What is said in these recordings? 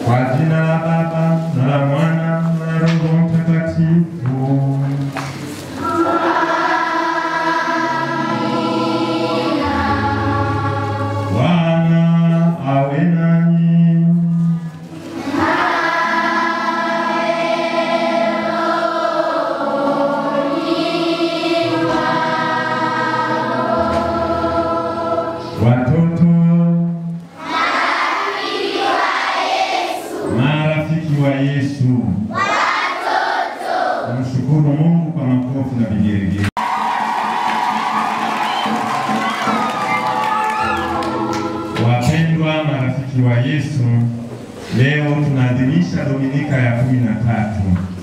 Kwa jina la Baba na la Mwana na Roho Mtakatifu. Bwana awe nanyi. Watoto, marafiki wa Yesu, mshukuru Mungu kwa makofi na vigelegele. Wapendwa marafiki wa Yesu, leo tunaadhimisha Dominika ya 13.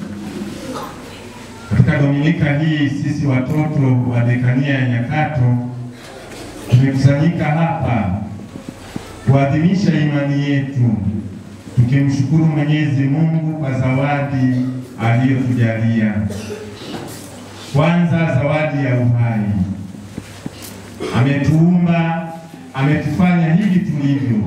Katika Dominika hii sisi watoto wa Dekania ya Nyakato tumekusanyika hapa kuadhimisha imani yetu, tukimshukuru Mwenyezi Mungu kwa zawadi aliyotujalia. Kwanza, zawadi ya uhai. Ametuumba, ametufanya hivi tulivyo.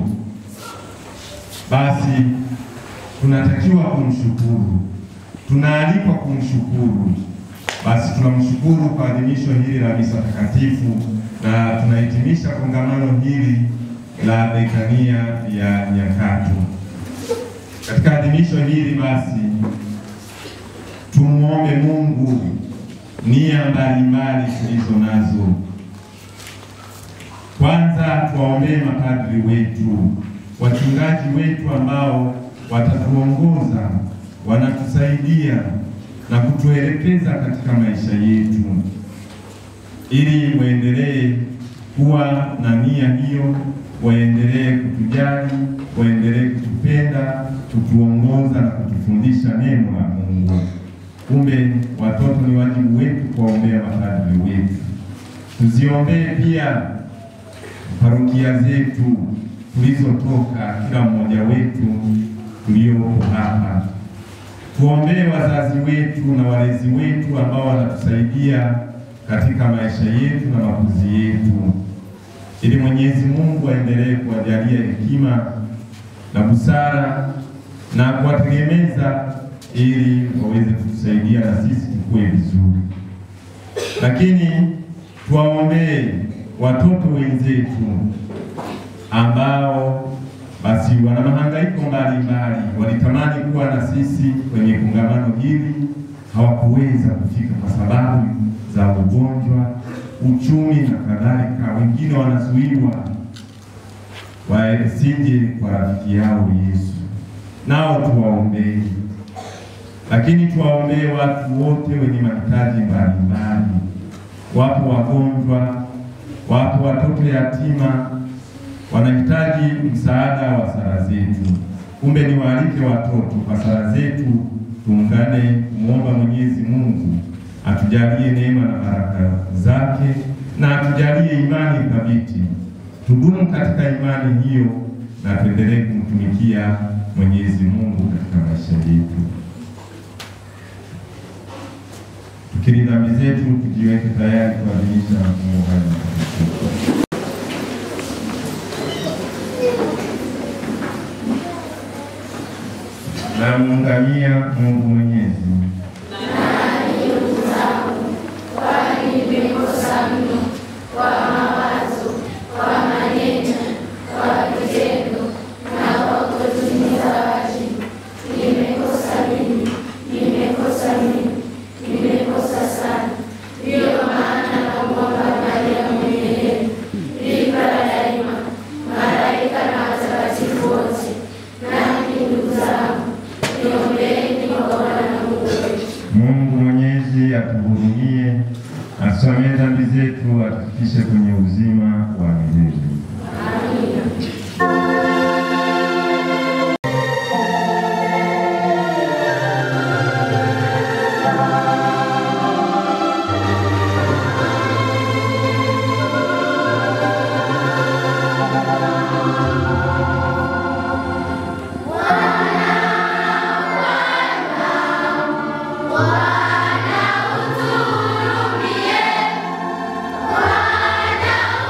Basi tunatakiwa kumshukuru, tunaalikwa kumshukuru. Basi tunamshukuru kwa adhimisho hili la misa takatifu, na tunahitimisha kongamano hili la Dekania ya Nyakato. Katika adhimisho hili basi tumuombe Mungu nia mbalimbali tulizo nazo. Kwanza tuwaombee mapadri wetu, wachungaji wetu ambao watatuongoza, wanatusaidia na kutuelekeza katika maisha yetu, ili waendelee kuwa na nia hiyo, waendelee kutujali, waendelee kutupenda, kutuongoza na kutufundisha neno la Mungu. Kumbe watoto, ni wajibu wetu kuwaombea mapadri wetu. Tuziombee pia parokia zetu tulizotoka, kila mmoja wetu tuliopo hapa. Tuombee wazazi wetu na walezi wetu ambao wanatusaidia katika maisha yetu na makuzi yetu, ili Mwenyezi Mungu aendelee kuwajalia hekima na busara na kuwategemeza, ili waweze kutusaidia na sisi tukue vizuri. Lakini tuwaombee watoto wenzetu ambao basi wana mahangaiko mbalimbali, walitamani kuwa na sisi kwenye kongamano hili, hawakuweza kufika kwa sababu za ugonjwa, uchumi na kadhalika. Wengine wanazuiwa wasije kwa rafiki yao Yesu, nao tuwaombee. Lakini tuwaombee watu wote wenye mahitaji mbalimbali. Wapo wagonjwa, wapo watoto yatima, wanahitaji msaada wa sala zetu. Kumbe ni waalike watoto kwa sala zetu, tuungane muomba Mwenyezi Mungu atujalie neema na baraka zake, na atujalie imani thabiti. Tudumu katika imani hiyo na tuendelee kumtumikia Mwenyezi Mungu katika maisha yetu. Tukiri dhambi zetu, tujiweke tayari kuadhimisha Mungu mtakatifu. Na muungamia Mungu Mwenyezi. Mungu Mwenyezi atuhurumie, atusamehe dhambi zetu, atufikishe kwenye uzima wa milele. Amina. Bwana utuhurumie, Bwana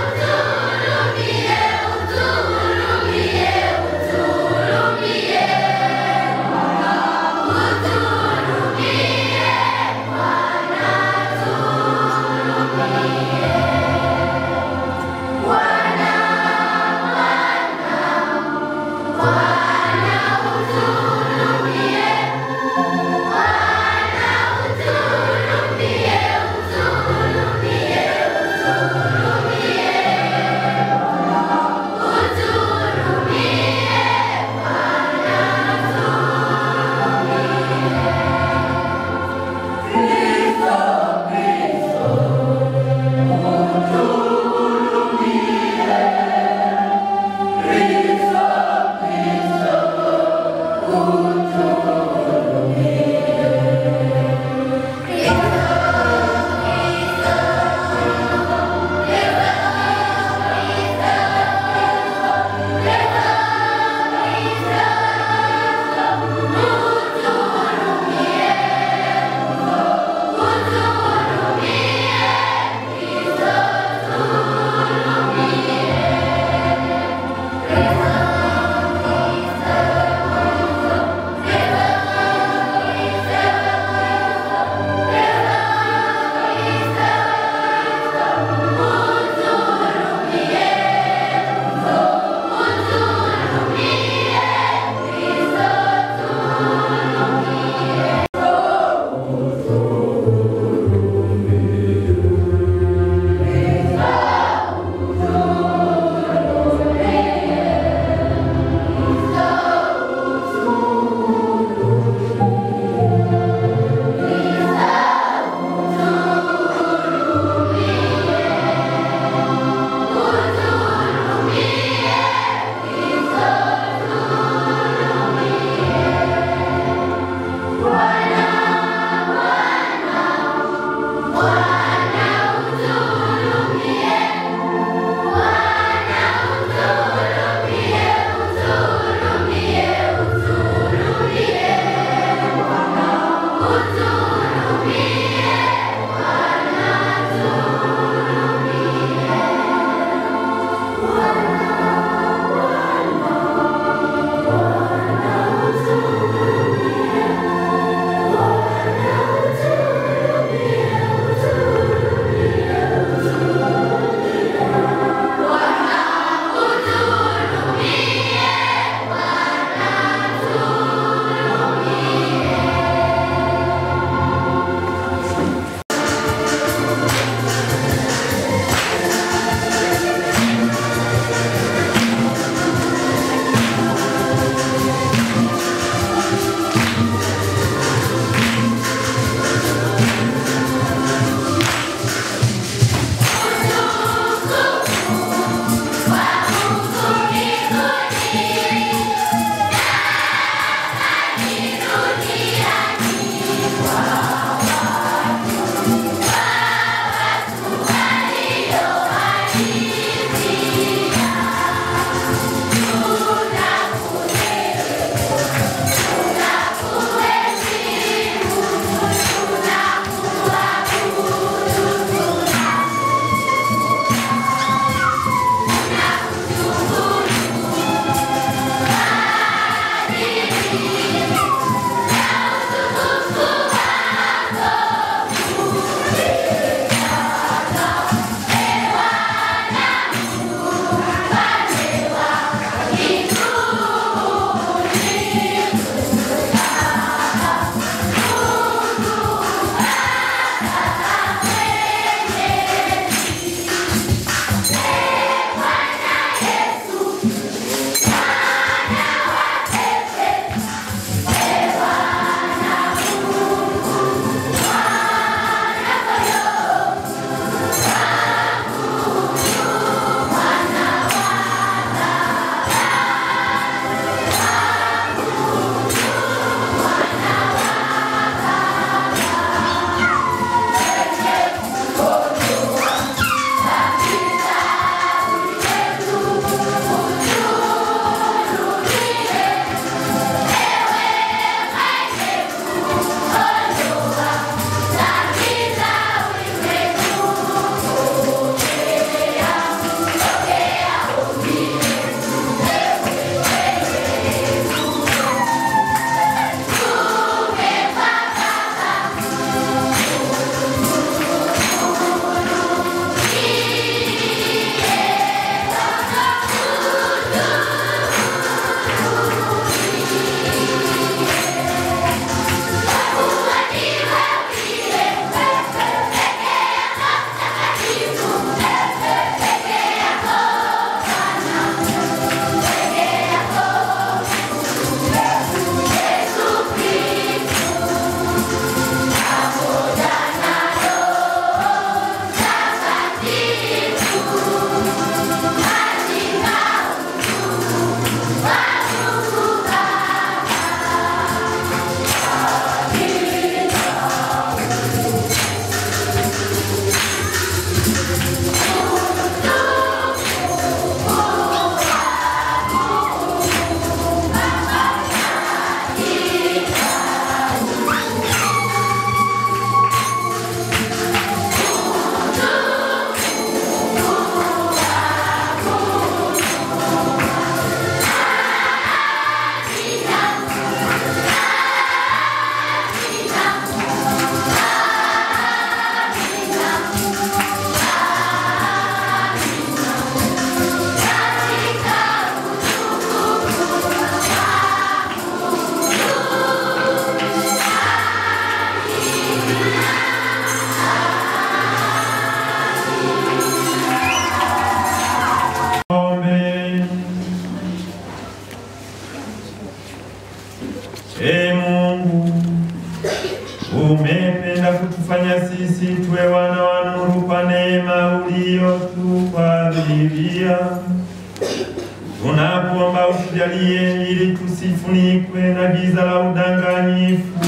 Ee Mungu, umependa kutufanya sisi tuwe wana wa nuru kwa neema uliyotufadhilia. Tunakuomba utujalie ili tusifunikwe na giza la udanganyifu,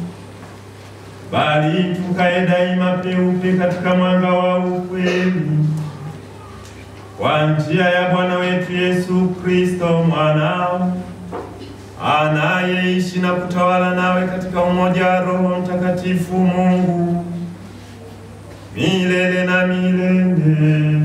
bali tukae daima peupe katika mwanga wa ukweli, kwa njia ya Bwana wetu Yesu Kristo mwanao, anayeishi na kutawala nawe katika umoja wa Roho Mtakatifu Mungu milele na milele.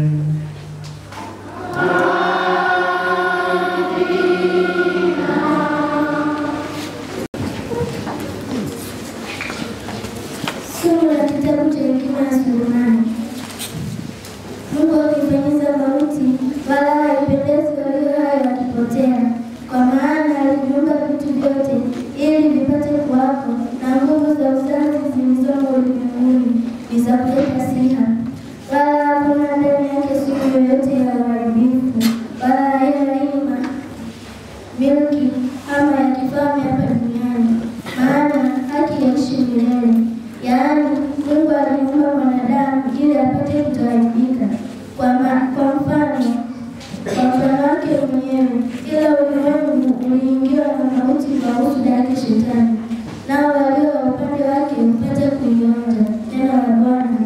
Somo la kitabu cha Hekima ya Sulemani. Mungu akipendeza mauti, wala haipendezi walio hai wakipotea. Kwa maana aliviumba vitu vyote ili vipate kuwako, na nguvu za uzazi zilizomo ulimwenguni ni za kuleta siha. Wala hakuna ndani yake sumu yoyote ya uharibifu, wala haina hima milki ama ya kifalme hapa duniani. Maana haki yaishi milele. Yaani Mungu alimuumba mwanadamu ili apate kutoharibika kwa mfano wake mwenyewe, ila ulimwengu uliingiwa na mauti kwa husuda yake Shetani, nao walio wa upande wake upate kuionja. Neno la Bwana.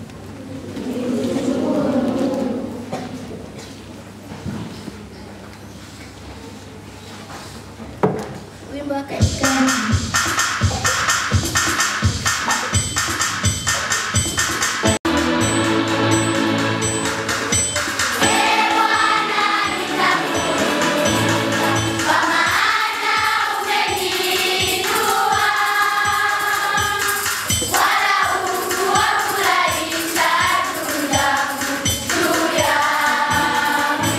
Wimbo wa katikati.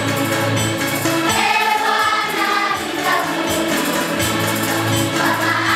Baba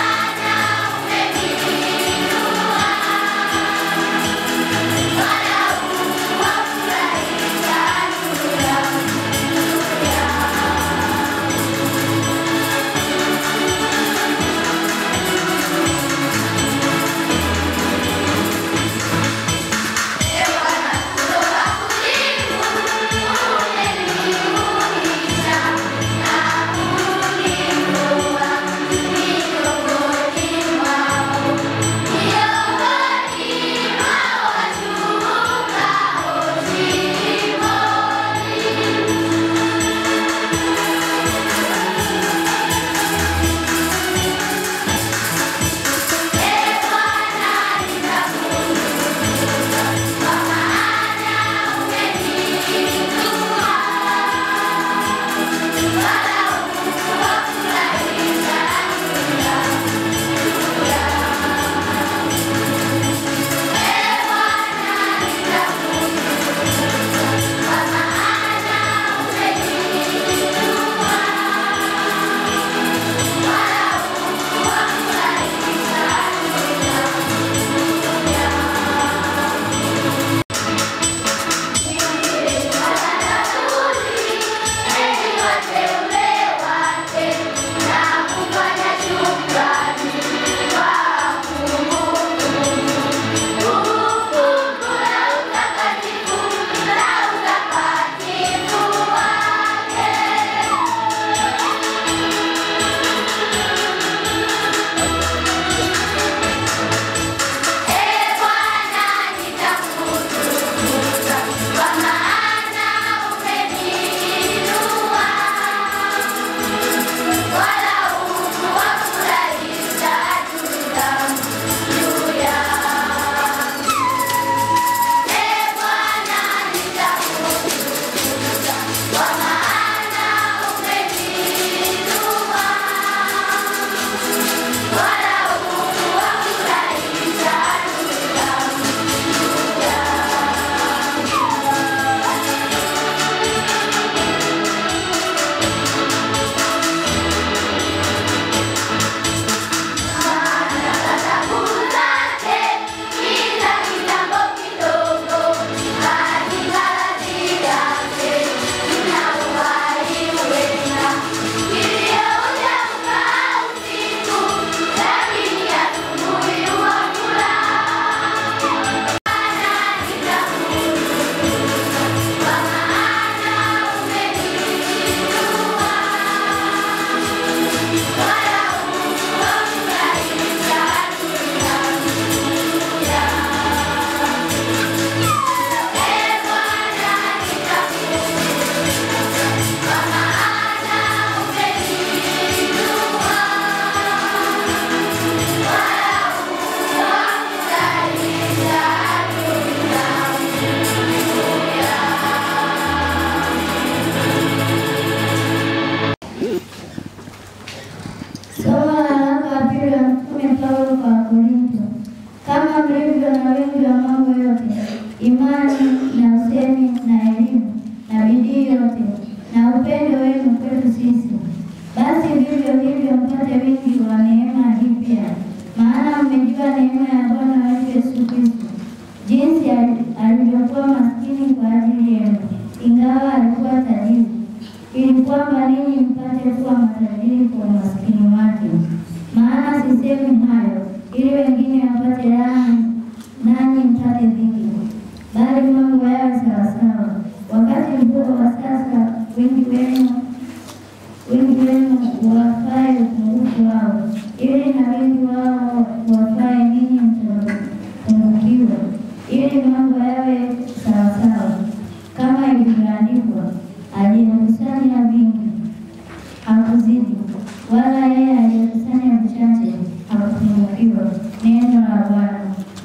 walio na wingi wa mambo yote, imani na usemi na elimu na bidii yote na upendo wenu kwetu sisi. Basi vivyo hivyo mpate wingi wa neema hii pia, maana mmejua neema ya Bwana wetu Yesu Kristo, jinsi alivyokuwa maskini kwa ajili yenu, ingawa alikuwa tajiri, ili kwamba ninyi mpate kuwa matajiri kwa umaskini wake. Maana sisemi hayo ili wengine wapate raha nanyi mpate dhiki, bali mambo yawe sawasawa. Wakati huo wa sasa wengi wenu wafae upungufu wao, ili na wengi wao wafae ninyi mtapungukiwa, ili mambo yawe sawasawa. Kama ilivyoandikwa, aliyekusanya vingi hakuzidi, wala yeye aliyekusanya vichache hakupungukiwa. Neno la Bwana.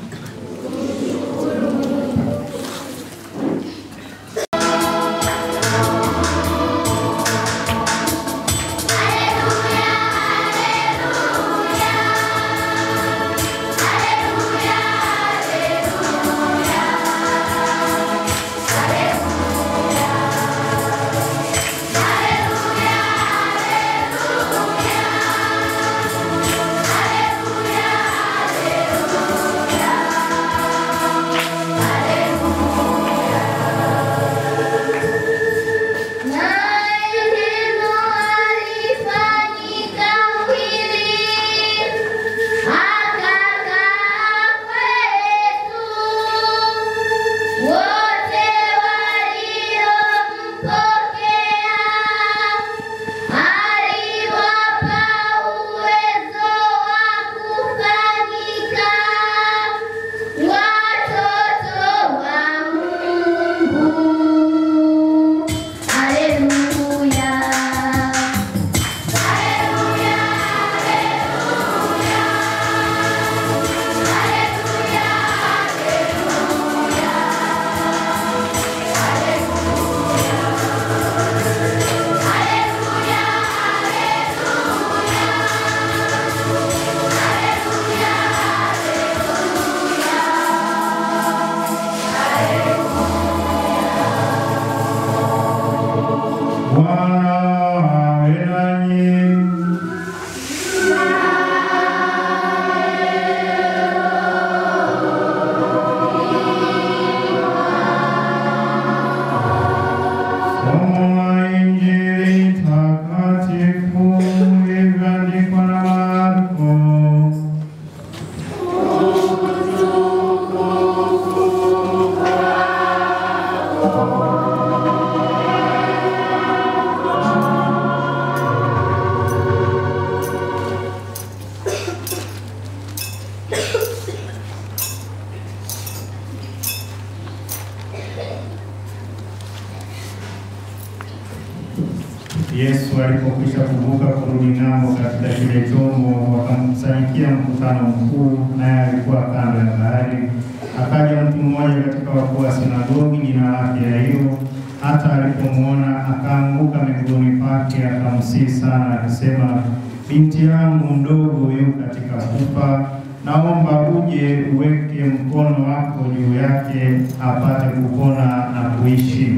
Yesu alipokwisha kuvuka kurudi ng'ambo katika kile chombo, wakamkusanyikia mkutano mkuu, naye alikuwa kando ya bahari. Akaja mtu mmoja katika wakuu wa sinagogi, jina lake Yairo. Hata alipomwona akaanguka miguuni pake, akamsihi sana akisema, binti yangu mdogo yu katika kufa, naomba uje uweke mkono wako juu yake apate kupona na kuishi.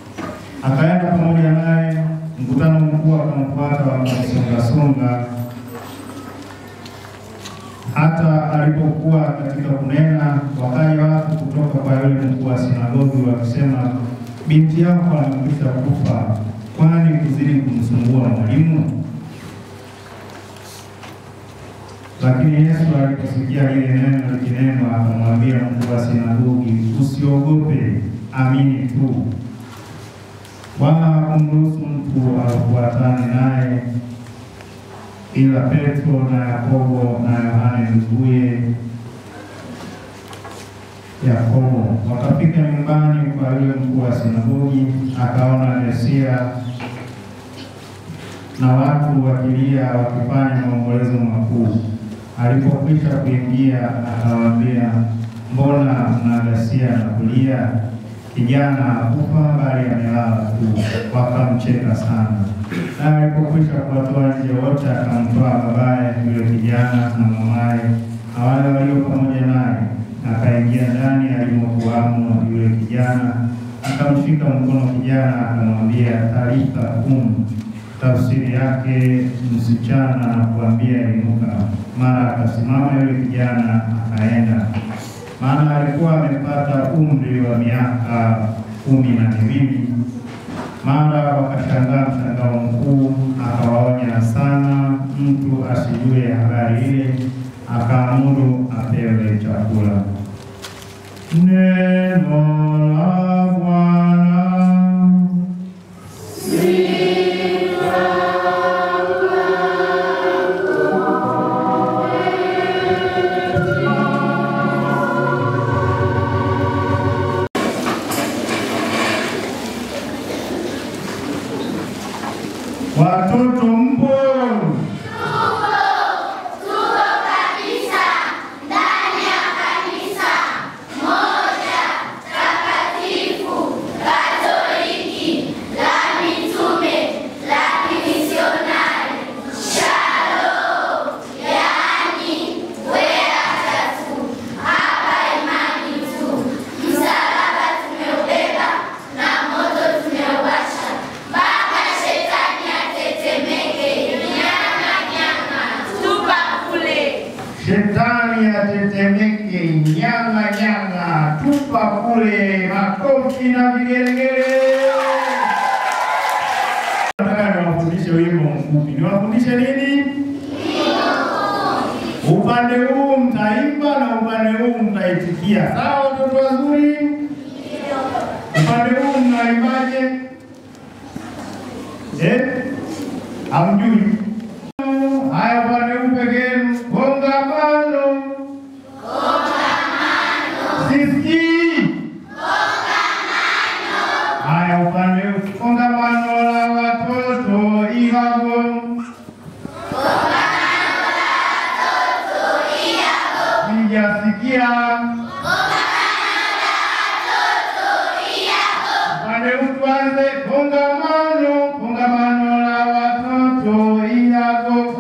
Akaenda pamoja naye, mkutano mkuu akamfuata wakamsonga-songa. Hata alipokuwa katika kunena, wakaja watu kutoka kwa yule mkuu wa sinagogi wakisema, binti yako amekwisha kufa, kwani kuzidi kumsumbua mwalimu? Lakini Yesu aliposikia lile neno likinenwa, akamwambia mkuu wa sinagogi, usiogope, amini tu. Wala hakumruhusu mtu afuatane naye ila Petro na Yakobo na Yohane nduguye Yakobo. Wakafika nyumbani kwa yule mkuu wa sinagogi, akaona ghasia na watu wakilia wakifanya maombolezo makuu. Alipokwisha kuingia, akawaambia, mbona mna ghasia na kulia? Kijana hakufa bali amelala tu. Wakamcheka sana. Na alipokwisha kuwatoa nje wote, akamtoa babaye yule kijana na mamaye na wale walio pamoja naye, kijana, akamshika mkono kijana, akamwambia Talitha kum, tafsiri yake msichana, na kuambia inuka. Mara akasimama yule kijana akaenda, maana alikuwa amepata umri wa miaka 12. Mara wakashangaa mshangao mkuu, akawaonya sana mtu asijue habari ile, akaamuru apewe chakula. Neno la Bwana. Watoto mpo? Tuko kabisa ndani ya kanisa moja takatifu Katoliki la mitume la kimisionari Shalom, yaani wea tatu, hapa imani tu, msalaba tumeubeba na moto tumeubasha, mpaka shetani atetemeke, nyama nyama, tupa kule. Shetani atetemeke, nyanga nyanga, tupa kule. Makofi na vigelegele. Nataka niwafundishe wimbo mfupi. Niwafundishe nini? Upande huu mtaimba na upande huu mtaitikia. Sawa watoto wazuri? Upande huu mnaimbaje? Hamjui? Haya, upande huu peke yenu. Kongamano. Sisi. Haya, upande huu. Kongamano la watoto Ihago. Sijasikia. Upande huu tuanze. Kongamano. Kongamano la watoto Ihago.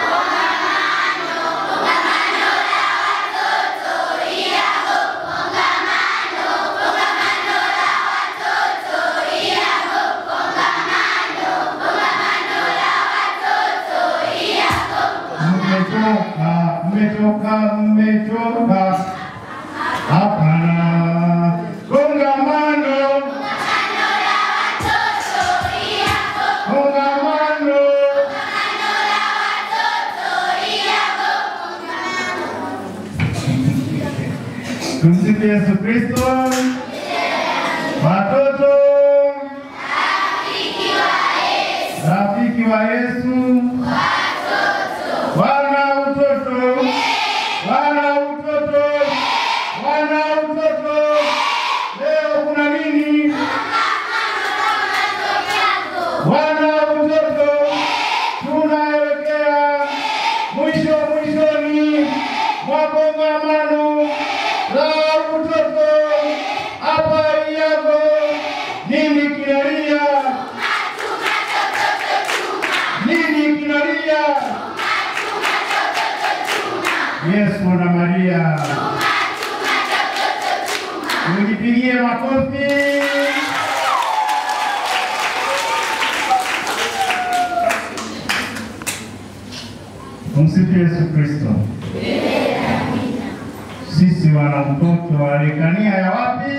Mmetoka. Hapana. Kongamano. Kongamano. Tumsifu Yesu Kristo. Watoto. Rafiki wa Yesu. Wana utoto. Leo kuna nini? Wana utoto. Tunaelekea mwishoni mwa kongamano la utoto hapa Ihago. Nini kinalia? Nini kinalia? Yesu na Maria. Mjipigie makofi. Tumsifu Yesu Kristo. Sisi wana mtoto wa dekania ya wapi?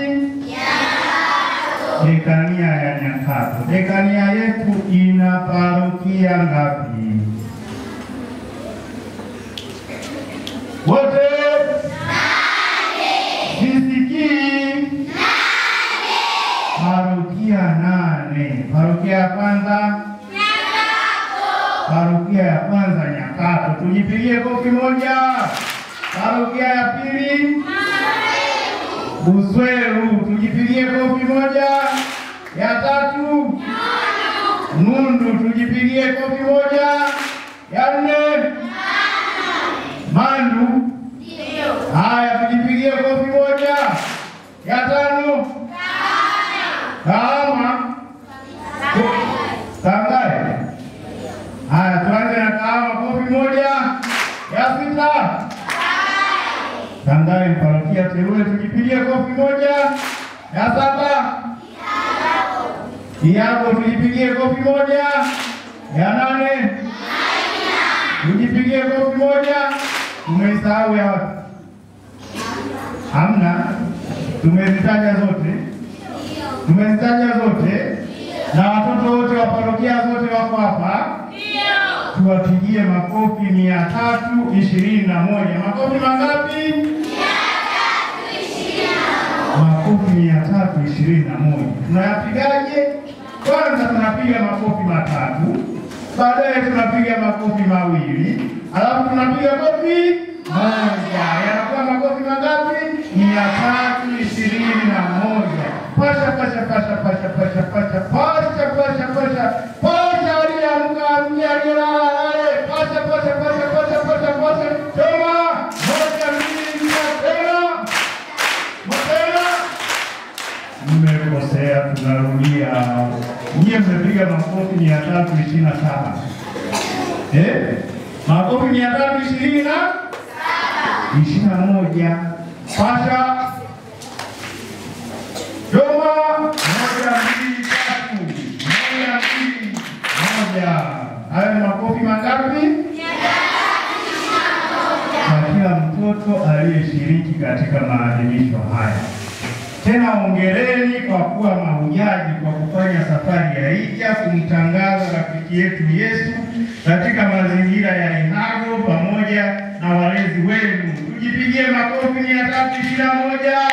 Dekania ya Nyakato. Dekania yetu ina parokia ngapi? Wote? Sisikii? Parokia 8. Parokia ya kwanza? Parokia ya kwanza Nyakato. Tujipigie kofi moja. Parokia ya pili? Busweru. Tujipigie kofi moja. Ya tatu? Nundu. Tujipigie kofi moja. Ya 4? Mandu. Haya, tujipigie kofi moja. Ya 5? Kahama. Sangare. Haya, tuanze na Kahama, kofi moja. Ya 6? Sangare parokia Teule, tujipigie kofi moja. Ya 7. Kiapo tujipigie kofi moja. Ya 8. Tujipigie kofi moja. Tumeisahau ya wapi? Hamna. Tumezitaja zote. Tumezitaja zote. Na watoto wote wa parokia zote wako hapa. Tuwapigie makofi 321. Makofi mangapi? 321. Makofi 321. Tunayapigaje? Kwanza tunapiga makofi 3, baadaye tunapiga makofi 2, alafu tunapiga kofi 1. Yanakuwa makofi mangapi? 321. Pasha pasha pasha pasha pasha pasha pasha pasha pasha pasha aliamka mnyanyelale pasha pasha pasha pasha pasha pasha toma 1 2 3 mmekosea, tunarudia. Nyie mmepiga makofi 327. Makofi 321. Pasha Joma 1 2 3 1 2 1. Hayo makofi mangapi? 321. Kwa kila mtoto aliyeshiriki katika maadhimisho haya. Tena hongereni kwa kuwa mahujaji kwa kufanya safari ya hija kumtangaza rafiki yetu Yesu katika mazingira ya Ihago pamoja na walezi wenu. Tujipigie makofi 321.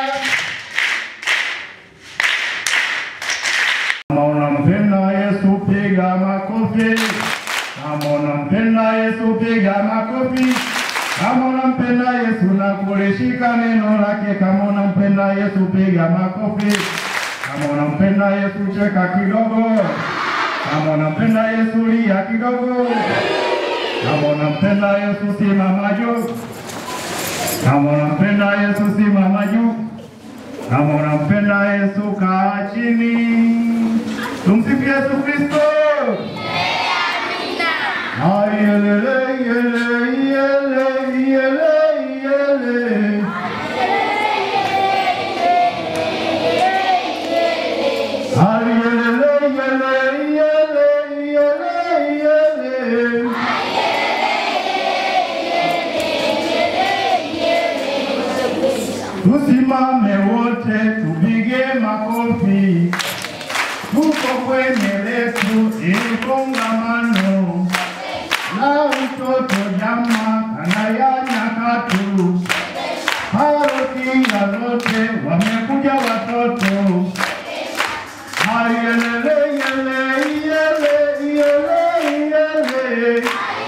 Kama unampenda Yesu piga makofi. Kama unampenda Yesu piga makofi. Kama unampenda Yesu na kulishika neno lake. Kama unampenda Yesu piga makofi. Kama unampenda Yesu cheka kidogo. Kama unampenda Yesu lia kidogo. Kama unampenda Yesu simama juu. Kama unampenda Yesu simama juu. Kama unampenda Yesu kaa chini. Tumsifu Yesu Kristo. Ayelele yele yele yele yele. Ayelele yele yele yele yele. Tusimame wote tupige makofi. Tuko kwenye letu kongamano na utoto jama kanaya nyakatu. Parokia zote wamekuja watoto. Ayelele yele yele yele yele.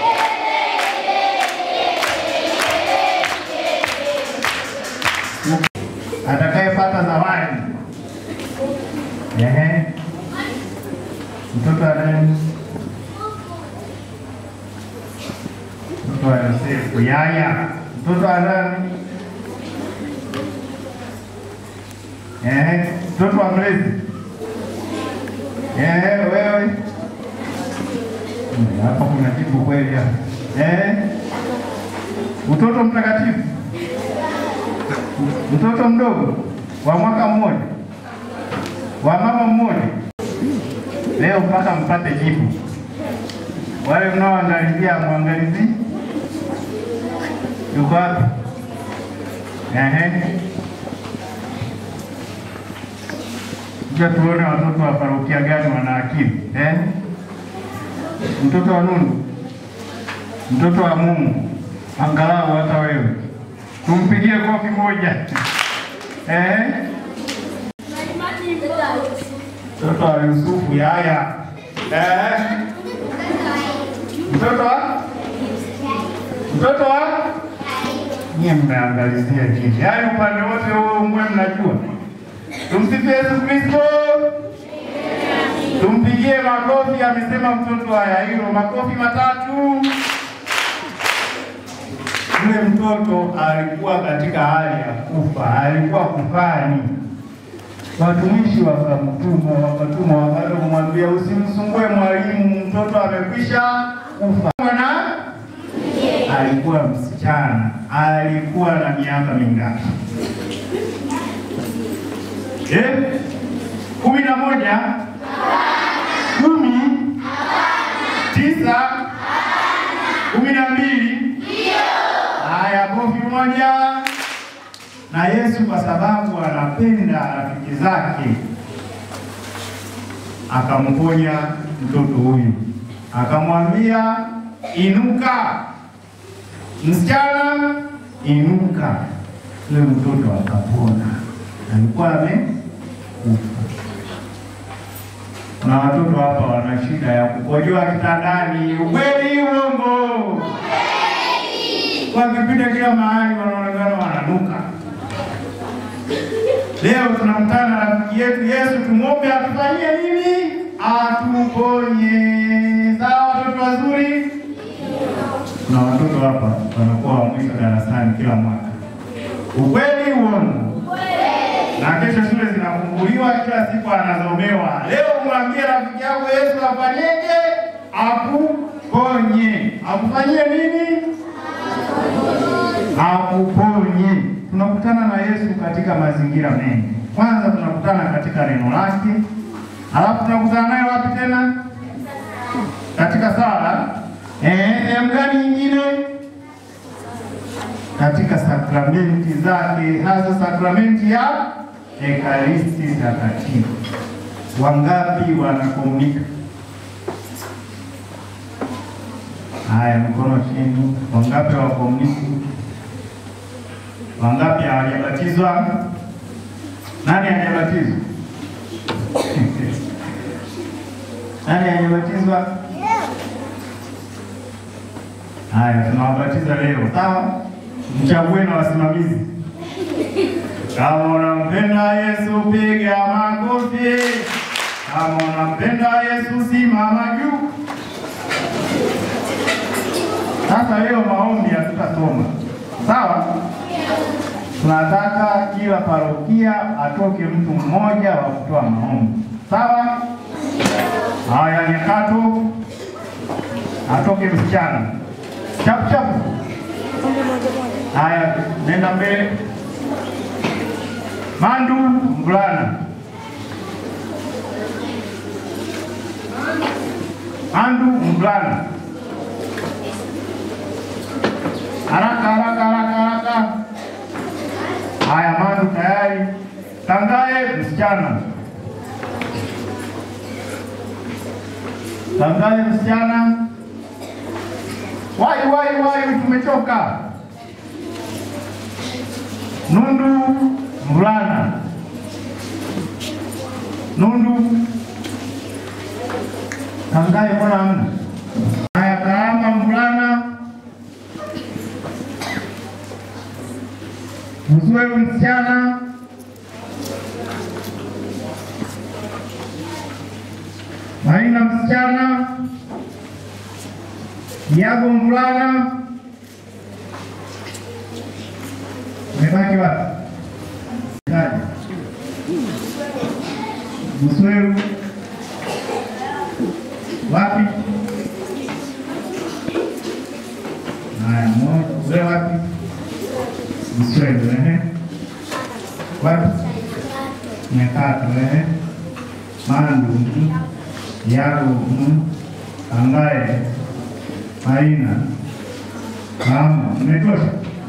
Atakayepata zawadi. Mtoto anani? Mtoto wa Yosefu yaya. Mtoto anani? Mtoto wa mlezi. Wewe. Hapa kuna jibu kweli hapa. Mtoto mtakatifu. Mtoto mdogo wa mwaka mmoja. Wa mama mmoja. Leo mpaka mpate jibu. Wale mnaoangalizia mwangalizi yuko wapi? Ndio tuone watoto wa parokia gani wana akili. Mtoto wa Nundu. Mtoto wa Mungu. Angalau hata wewe. Tumpigie kofi moja. Mtoto wa Yusufu yaya. Mtoto wa nyie mnaangalizia chini. Yaani upande wote huo mwe mnajua. Tumsifu Yesu Kristo. Tumpigie makofi. Amesema mtoto wa Yairo. Makofi 3. Yule mtoto alikuwa katika hali ya kufa. Alikuwa kufani. Watumishi wakatuma wakati kumwambia usimsumbue mwalimu, mtoto amekwisha kufa. Na alikuwa msichana, alikuwa na miaka mingapi? 11? 10? 9? 12? Haya, kofi moja. Na Yesu kwa sababu anapenda rafiki zake akamponya mtoto huyu, akamwambia inuka, msichana inuka. Yule mtoto akapona, alikuwa amekufa. Na watoto hapa wana shida ya kukojoa kitandani. Ukweli uongo? Wakipita kila mahali wanaonekana wananuka. Leo tunamtana na rafiki yetu Yesu, tumwombe atufanyie nini? Atuponye. Sawa watoto wazuri? Na watoto hapa wanakuwa wa mwisho darasani kila mwaka. Ukweli uongo? Na kesho shule zinafunguliwa, kila siku anazomewa. Leo mwambie rafiki yako Yesu afanyeje? Akuponye. Akufanyie nini? Akuponye. Tunakutana na Yesu katika mazingira mengi. Kwanza tunakutana katika neno lake. Alafu tunakutana naye wapi tena? Katika sala. Gani nyingine? Katika sakramenti zake, hasa sakramenti ya Ekaristi Takatifu. Wangapi wanakomunika? Haya, mkono chini. Wangapi wakomuniki? Wangapi hawajabatizwa? Nani hajabatizwa? Nani hajabatizwa? Haya, tunawabatiza leo. Sawa? Mchague na wasimamizi. Kama unampenda Yesu piga makofi. Kama unampenda Yesu simama juu. Sasa leo maombi hatutasoma. Sawa? Tunataka kila parokia atoke mtu mmoja wa kutoa maombi. Sawa? Haya, Nyakato atoke msichana. Chap chap. Haya, nenda mbele. Mandu mvulana. Mandu mvulana. Haraka haraka haraka haraka. Haya, Mandu tayari. Tangaye msichana. Tangaye msichana. Wai tumechoka. Nundu mvulana. Nundu. Tangaye mbona hamna? Haya, Karama mvulana. Mzue msichana. Maina msichana. Yago mvulana. Umebaki wapi? Msweru wapi? Haya, mzee wapi? Msweru wapi? Nyakato Mandu Yago Tangaye Maina Mama. Umetosha?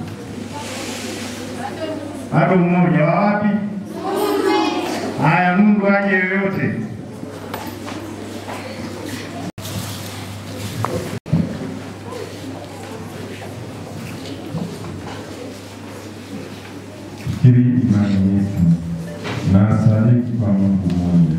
Bado mmoja wa wapi? Haya, Mungu aje yoyote. Kiri imani yetu na sadiki kwa Mungu mmoja.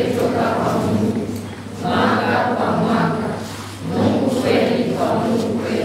Mungu kweli kwa Mungu kweli.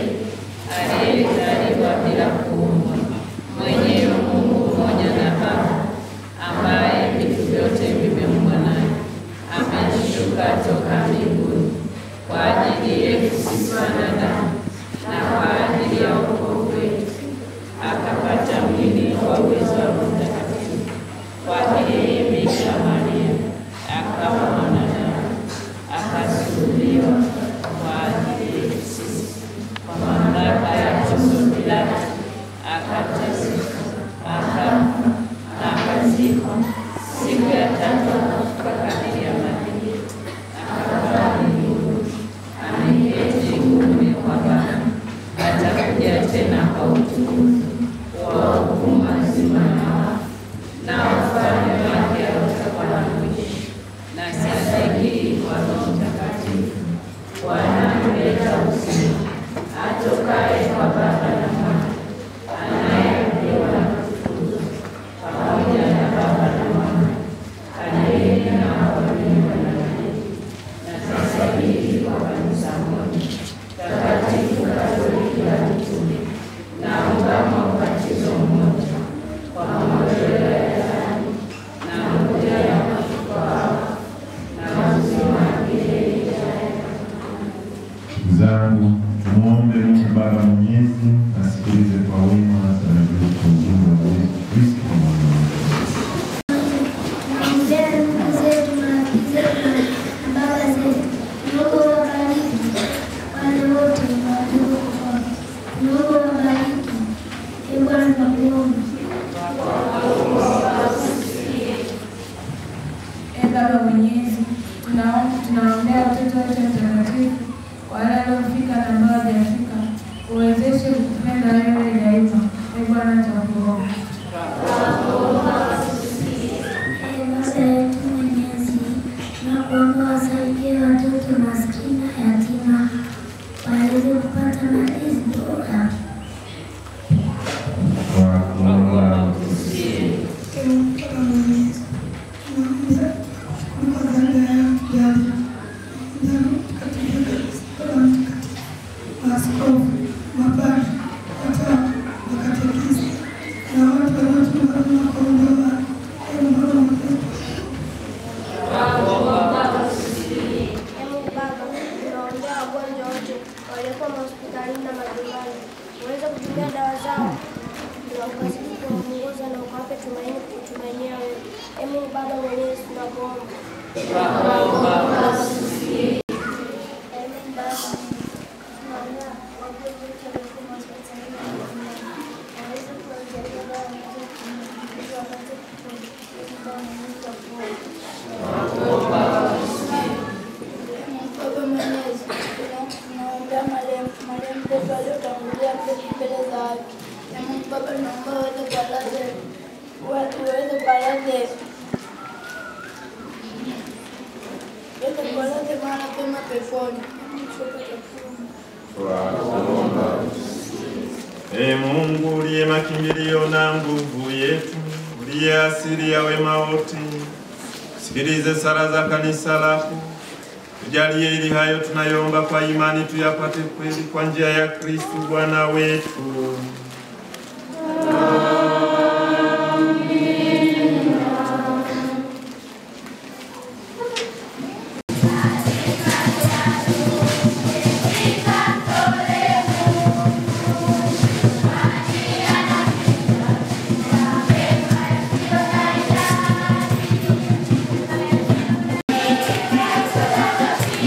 Baba Mwenyezi, tunaombea watoto wote watakatifu, wale waliofika na ambao hawajafika, uwezeshe kukupenda wewe daima. Ee Bwana, tunakuomba. Nakuomba wasaidie watoto maskini na yatima waweze kupata malezi bora. Ee Mungu uliye makimbilio na nguvu yetu, uliye asili ya wema wote, sikilize sala za kanisa lako. Tujalie ili hayo tunayoomba kwa imani tuyapate kweli kwa njia ya Kristo Bwana wetu.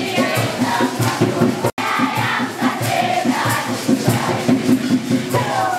Yeah.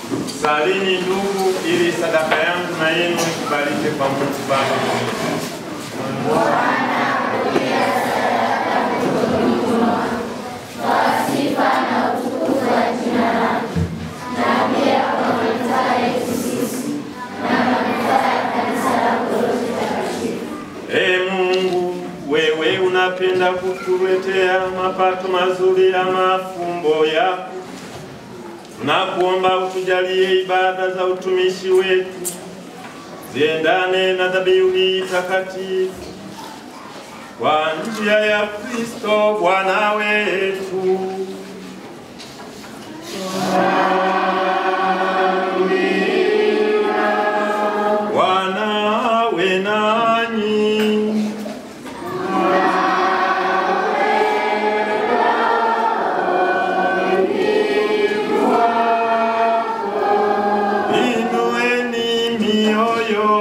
Salini ndugu, ili sadaka yangu na yenu ikubalike kwa Mungu Baba. Kwa sifa na utukufu wa jina lake, na pia kwa manufaa yetu sisi na manufaa ya kanisa lako lote takatifu. Ee Mungu, wewe unapenda kutuletea mapato mazuri ya mafumbo yako. Tunakuomba utujalie ibada za utumishi wetu ziendane na dhabihu hii takatifu, kwa njia ya Kristo Bwana wetu. Bwana awe nanyi. Inueni mioyo.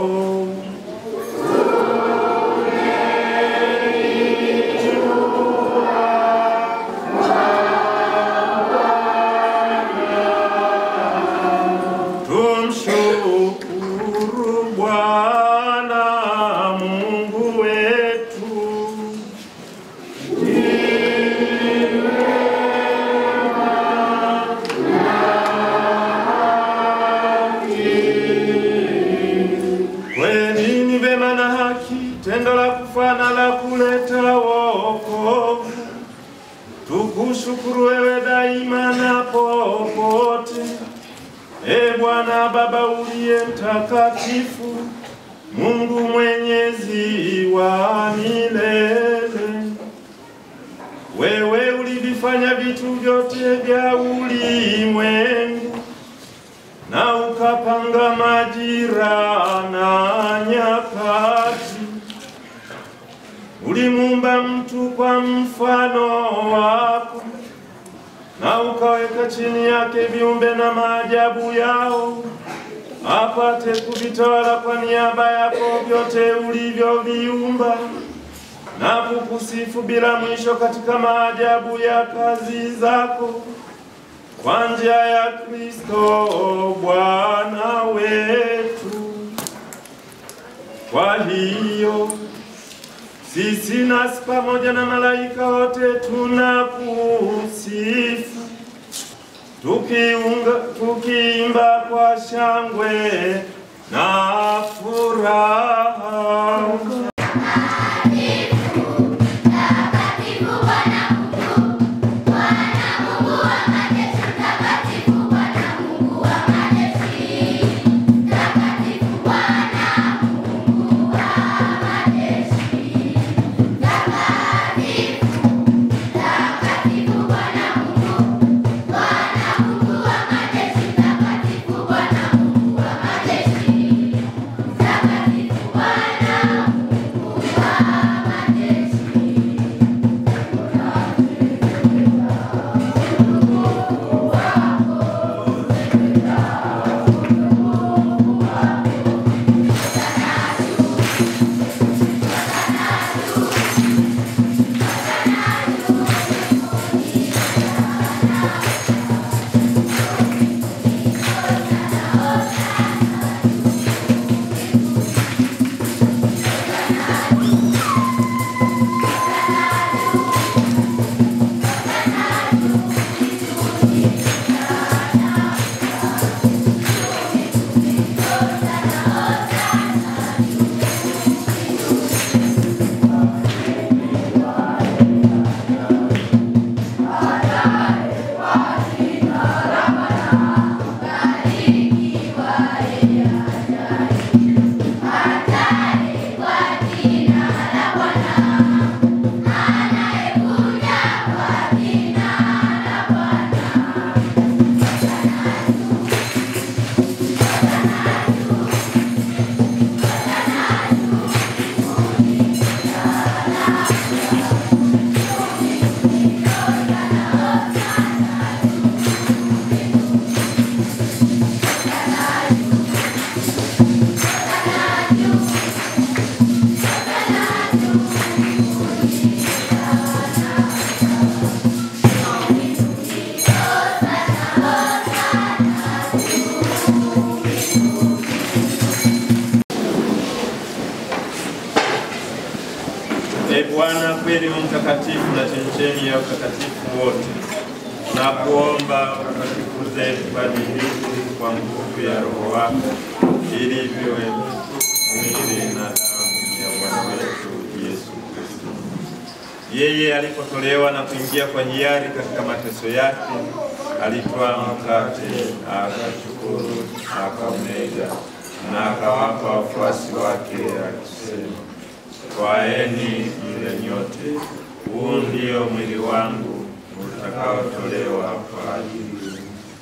Tumshukuru Bwana Mungu wetu. Kweli ni vema na haki, tendo la kufana la kuleta wokovu. Tukushukuru wewe daima na popote, Ee Bwana Baba uliye mtakatifu, Mungu mwenyezi wa milele. Wewe ulivifanya vitu vyote vya ulimwengu, na ukapanga majira na nyakati. Ulimuumba mtu kwa mfano wako, na ukaweka chini yake viumbe na maajabu yao, apate kuvitawala kwa niaba yako vyote ulivyoviumba, na kukusifu bila mwisho katika maajabu ya kazi zako, kwa njia ya Kristo Bwana wetu. Kwa hiyo sisi nasi pamoja na malaika wote tunakusifu, tukiimba kwa shangwe na furaha. Takatifu Bwana kweli mtakatifu na chemchemi ya utakatifu wote, na kuomba utakatifuze vipaji hivi kwa nguvu ya Roho wako, ili viwe mwili na damu ya Bwana wetu Yesu Kristo. Yeye alipotolewa na kuingia kwa hiari katika mateso yake, alitwaa mkate, akashukuru, akaumega, na akawapa wafuasi wake akisema, twaeni mle nyote, huu ndio mwili wangu utakaotolewa kwa ajili yenu.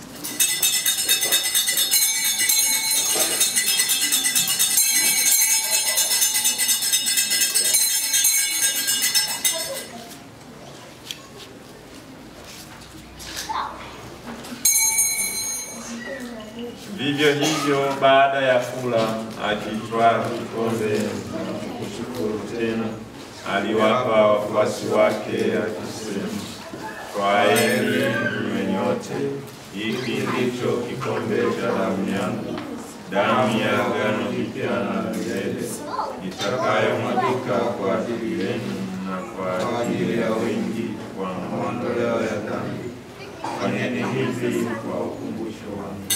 Vivyo hivyo baada ya kula, akitwaa kikombe na kushukuru tena, aliwapa wafuasi wake akisema, twaeni mnywe nyote, hiki ndicho kikombe cha damu yangu, damu ya agano jipya na milele, itakayomwagika kwa ajili yenu na kwa ajili ya wengi kwa maondoleo ya dhambi. Fanyeni hivi kwa ukumbusho wangu.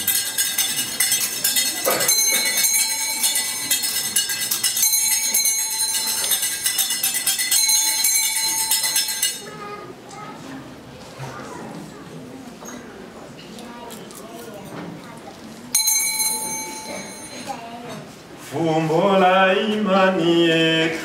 Fumbo la imani yetu.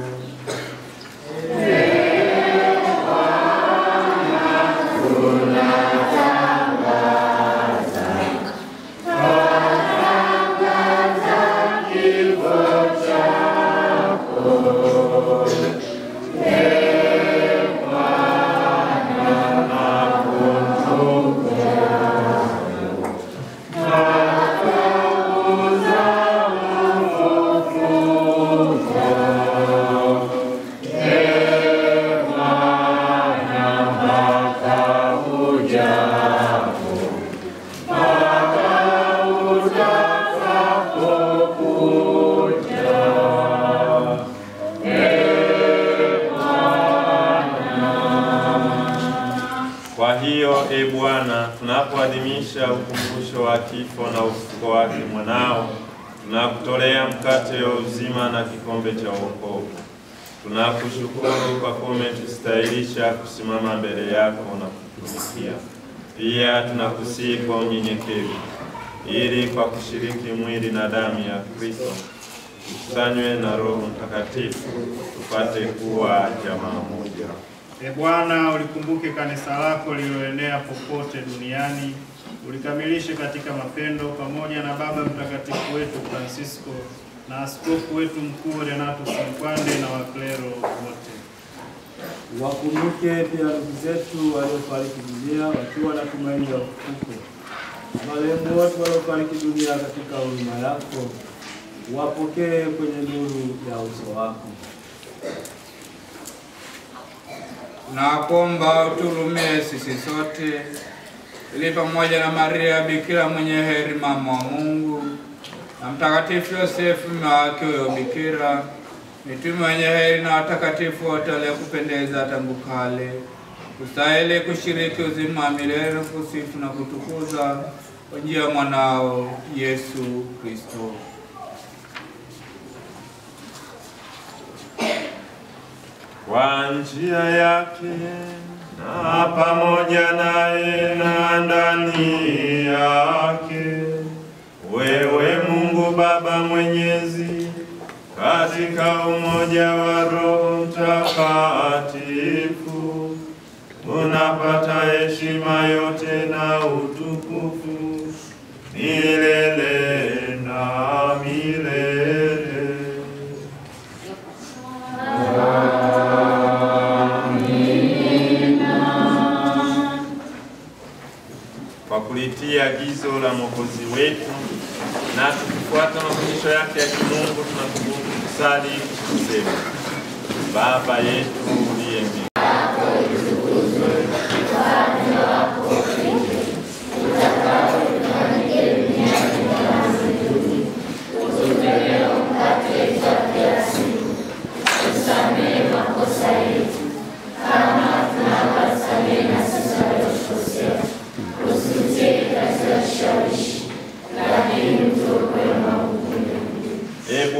Kwa hiyo, Bwana, tunapoadhimisha ukumbusho wa kifo na ufufuko wake mwanao, tunakutolea mkate wa uzima na kikombe cha wokovu. Tunakushukuru kwa kuwa umetustahilisha kusimama mbele yako na kutumikia. Pia tunakusihi kwa unyenyekevu, ili kwa kushiriki mwili na damu ya Kristo tukusanywe na Roho Mtakatifu tupate kuwa jamaa moja. Bwana, ulikumbuke kanisa lako lililoenea popote duniani, ulikamilishe katika mapendo, pamoja na Baba Mtakatifu wetu Francisco na askofu wetu mkuu Renato Simkwande na waklero wote. Wakumbuke pia ndugu zetu waliofariki dunia wakiwa na tumaini la ufufuko, na marehemu wote waliofariki dunia katika huruma yako, wapokee kwenye nuru ya uso wako. Na kuomba uturumie sisi sote, ili pamoja na Maria Bikira mwenye heri mama wa Mungu, na Mtakatifu Yosefu mume wake huyo Bikira, mitume wenye heri na watakatifu wote waliokupendeza tangu kale, kustahili kushiriki uzima wa milele, kusifu na kutukuza kwa njia ya mwanao Yesu Kristo. Kwa njia yake na pamoja naye na ndani yake, wewe Mungu Baba Mwenyezi, katika umoja wa Roho Mtakatifu, unapata heshima yote na utukufu milele na milele. Kwa kulitia agizo la Mwokozi wetu na tukifuata mafundisho yake ya kimungu, tunakumbuka kusali kusema: Baba yetu uliye mbinguni, utupe leo mkate wetu wa kila siku, utusamehe makosa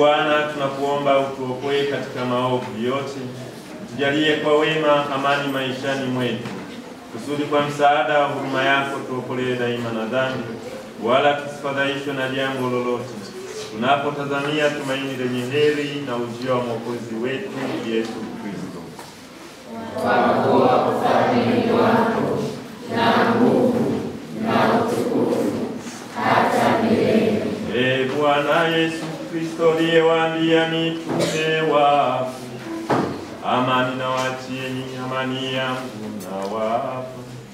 Bwana, tunakuomba utuokoe katika maovu yote, tujalie kwa wema amani maishani mwetu, kusudi kwa msaada wa huruma yako tuokolee daima na dhambi, wala tusifadhaishwe na jambo lolote, tunapotazamia tumaini lenye heri na ujio wa Mwokozi wetu Yesu Kristo. Kwa kuwa ufalme wako na nguvu na utukufu hata milele. Ee Bwana Yesu Kristo, uliyewaambia mitume wako, amani nawachieni, amani yangu nawapa,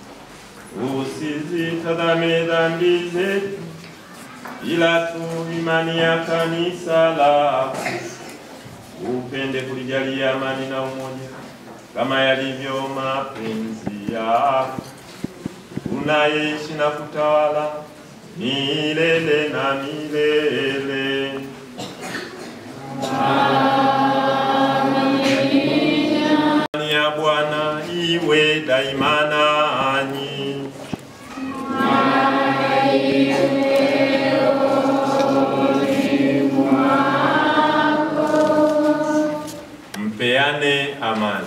usizitazame dhambi zetu, ila tu imani ya kanisa lako. Upende kulijalia amani na umoja, kama yalivyo mapenzi yako, unaishi na kutawala milele na milele. Amani ya Bwana iwe daima nanyi. Mpeane amani.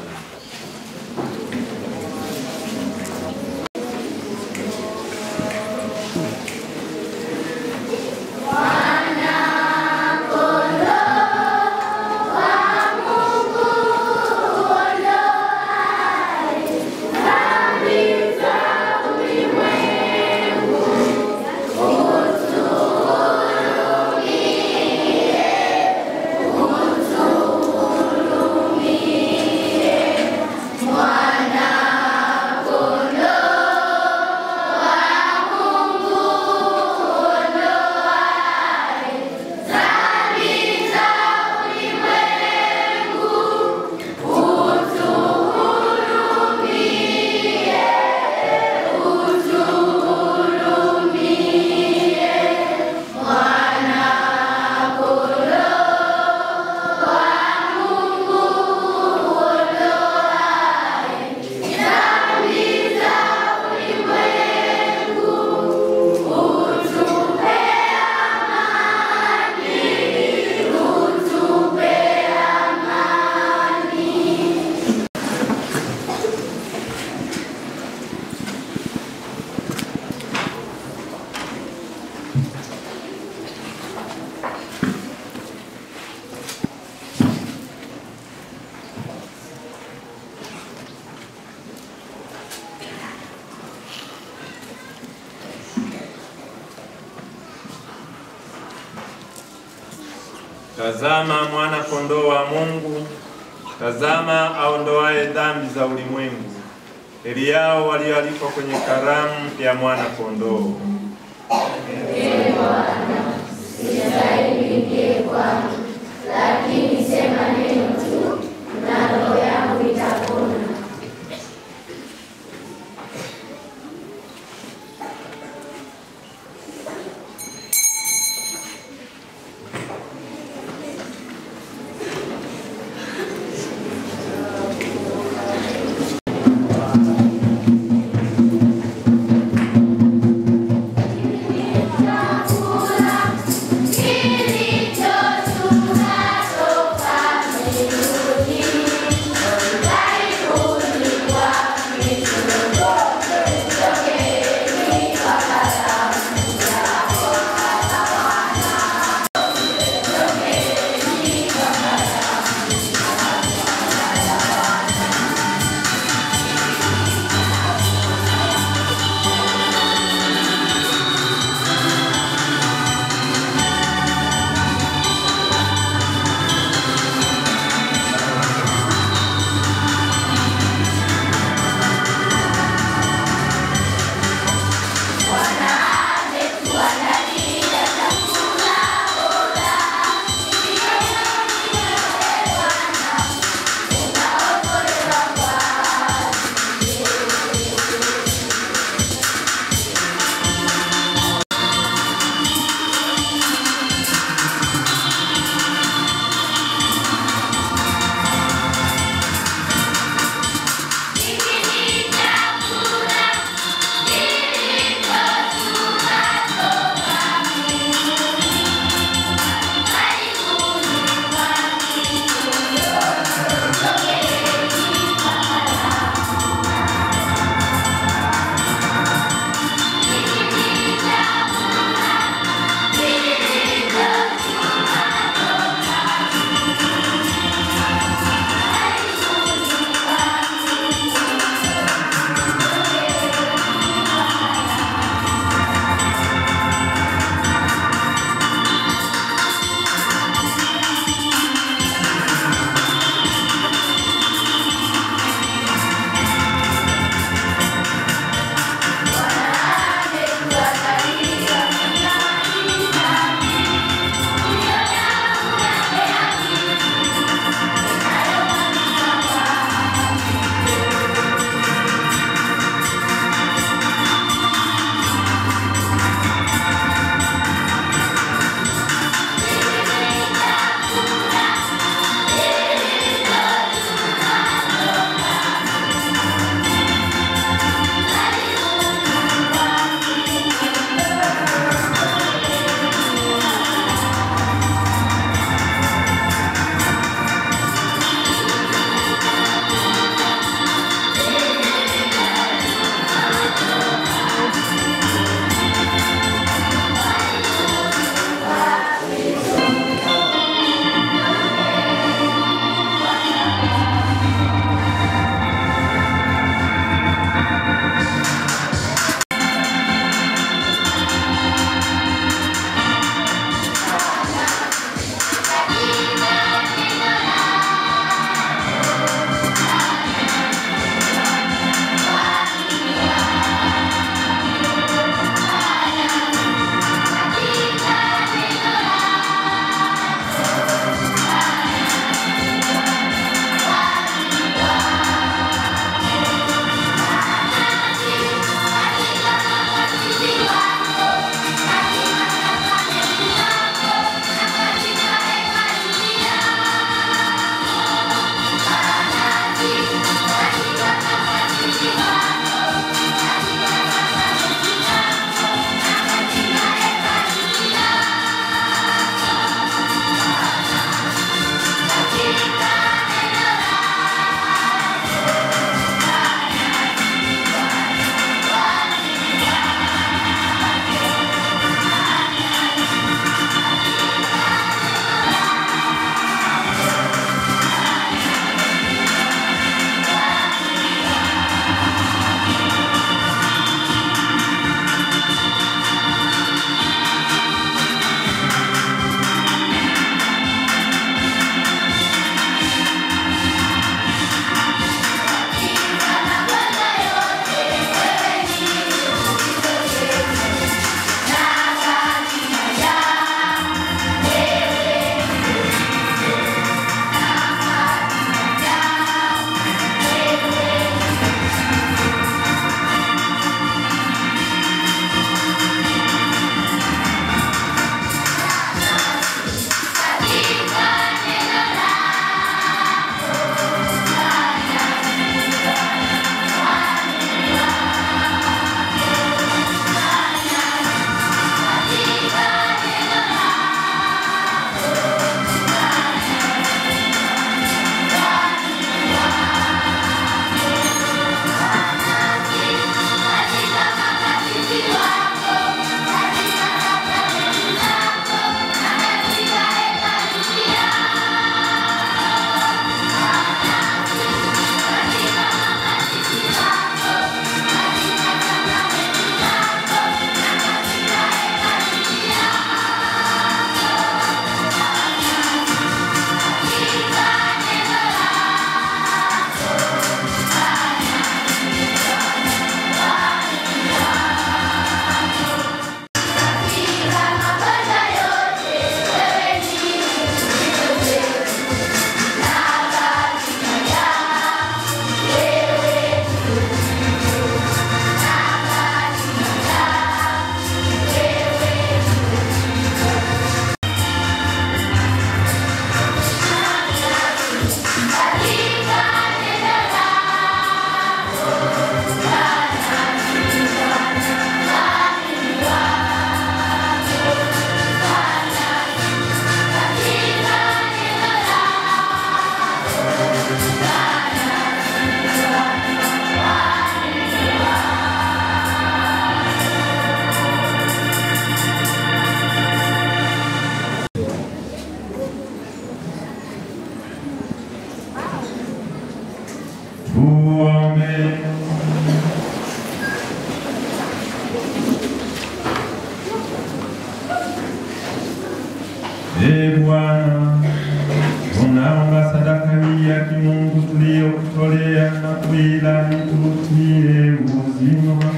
Tazama mwana kondoo wa Mungu, tazama aondoaye dhambi za ulimwengu. Heri yao walioalikwa kwenye karamu ya mwana kondoo. Ee Bwana, sistahili ingie kwangu, lakini sema neno tu na roho yangu itapona. Thank you. Ee Bwana, tunaomba sadaka hii ya kimungu tuliyokutolea na kuila itutie uzima,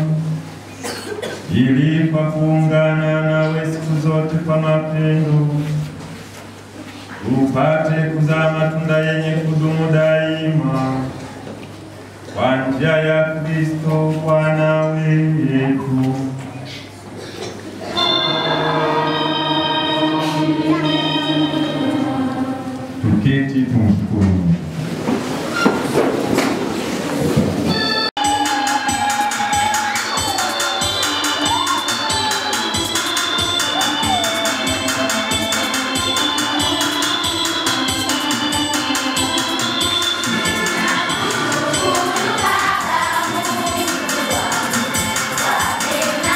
ili kwa kuungana nawe siku zote kwa mapendo upate kuzaa matunda yenye kudumu daima, kwa njia ya Kristo Bwana wetu. Tuketi tumshukuru. Amen.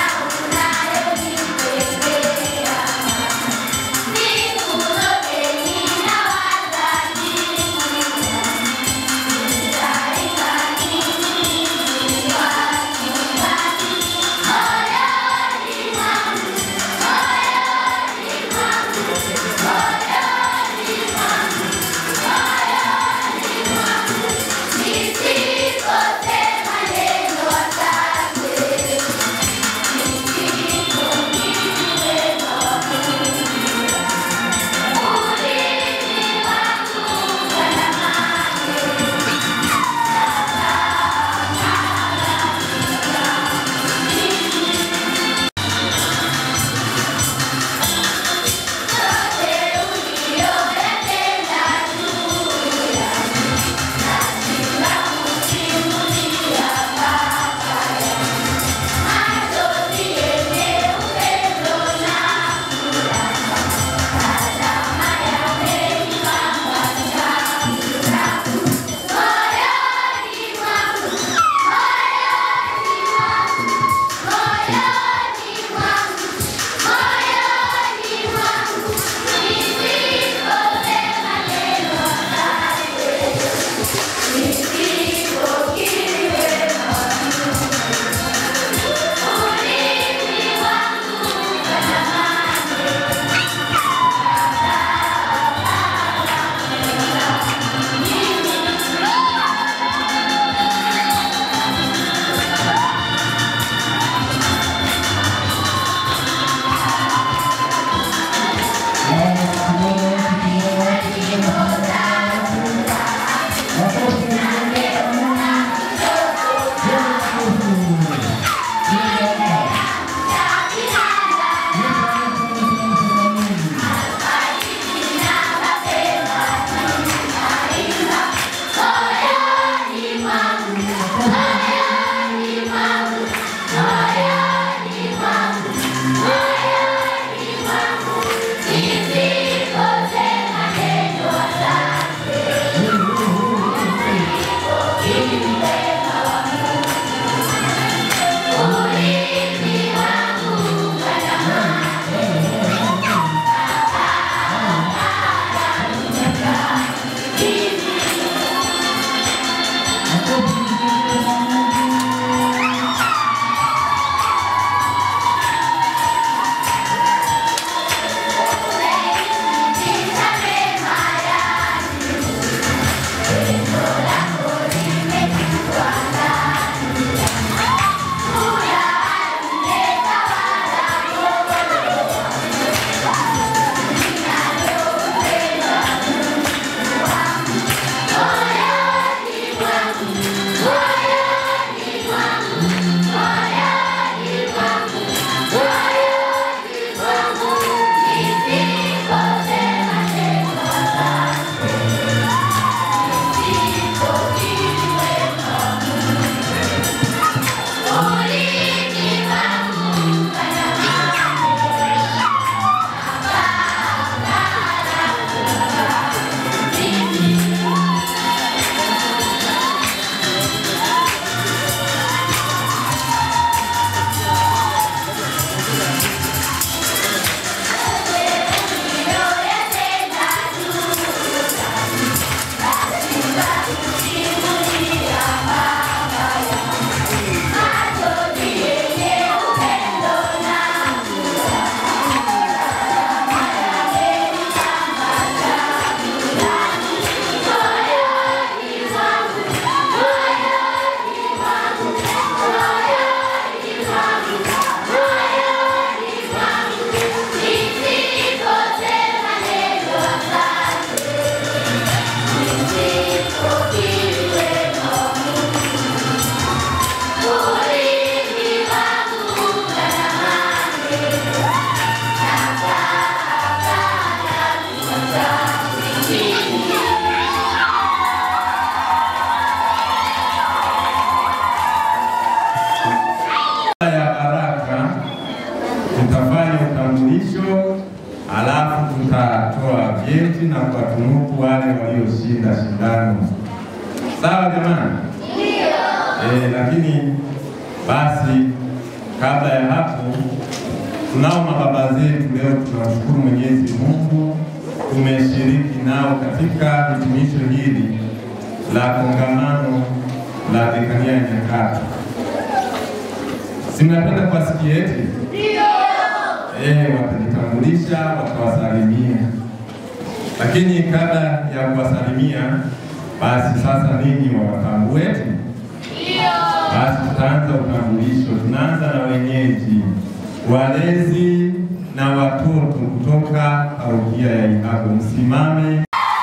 alafu tutatoa vyeti na kuwatunuku wale walioshinda shindano. Sawa jamani? Ndio. Lakini basi kabla ya hapo, tunao mababa zetu leo, tunamshukuru Mwenyezi Mungu tumeshiriki nao katika hitimisho hili la kongamano la dekania ya Nyakati. Sinapenda kuwasikia eti? Ndio. Watajitambulisha, watawasalimia. Lakini kabla ya kuwasalimia, basi sasa ninyi wawatambue eti? Ndio. Basi tutaanza utambulisho. Tunaanza na wenyeji, walezi na watoto kutoka parokia ya Ihago. Msimame.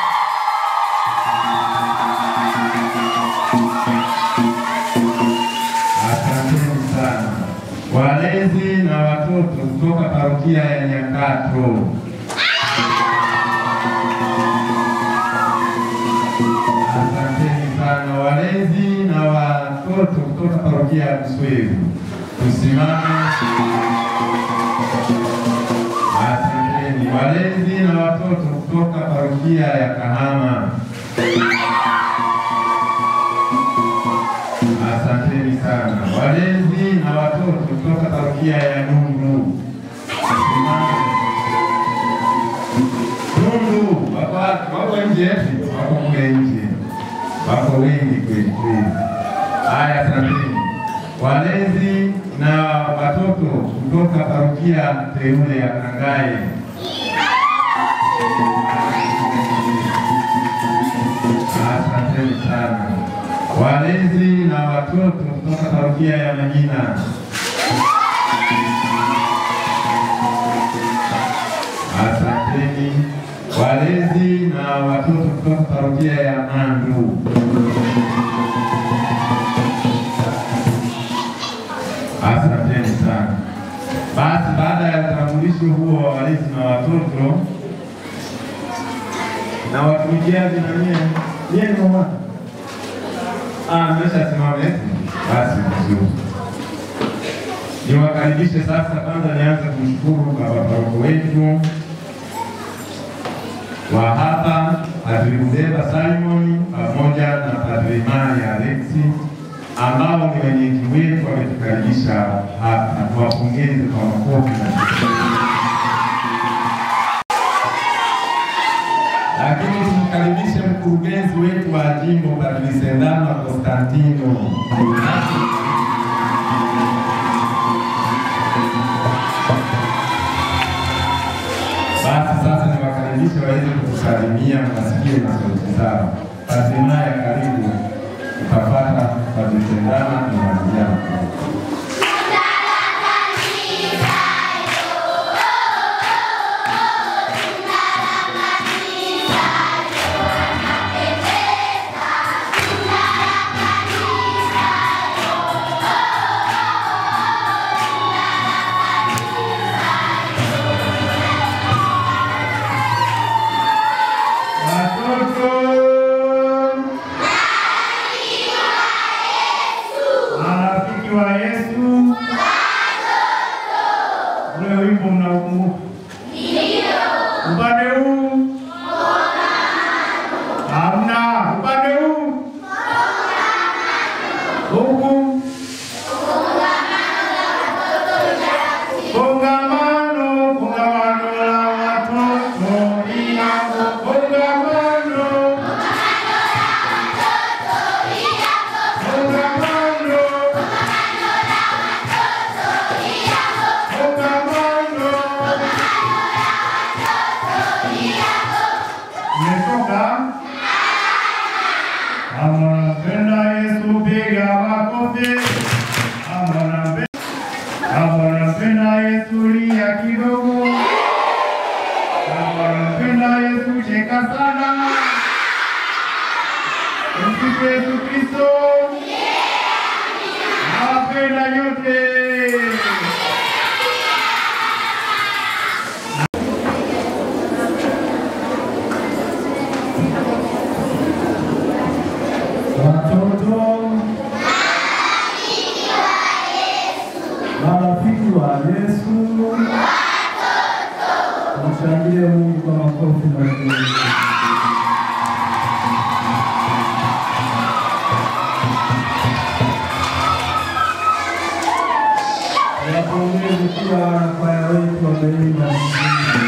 Asanteni sana. Walezi na watoto kutoka parokia ya Nyakato. Asanteni sana. Walezi na watoto kutoka parokia ya Busweru. Tusimame. Asanteni. Walezi na watoto kutoka parokia ya Kahama. Asanteni sana. Walezi na watoto kutoka parokia ya Nundu. Nundu, wako nje? Wako kule nje. Wako wengi kweli kweli. Haya, asanteni. Walezi na watoto kutoka parokia teule ya Kangae. Asanteni sana. Walezi na watoto kutoka parokia ya Manyina. Asanteni. Walezi na watoto kutoka parokia ya Mandu. Asanteni sana. Basi baada ya utambulisho huo wa walezi na watoto na watumikiaji na nyie mama. Nimesha simama eti? Basi vizuri. Niwakaribishe sasa. Kwanza nianze kumshukuru baba paroko wetu wa hapa, Padri Budeba Simon pamoja na Padri Mari Alexi ambao ni wenyeji wetu wametukaribisha hapa. Tuwapongeze kwa makofi na lakini tumkaribishe mkurugenzi wetu wa jimbo Padri Sendama Konstantino. Basi sasa niwakaribishe waweze kutusalimia, mnasikie na sauti zao. Padri Maya, karibu. Utapata Padri Sendama na Mariamu. Mshangilie Mungu kwa makofi na vigelegele. Wapongezi pia wanakwaya wetu wameimba vizuri.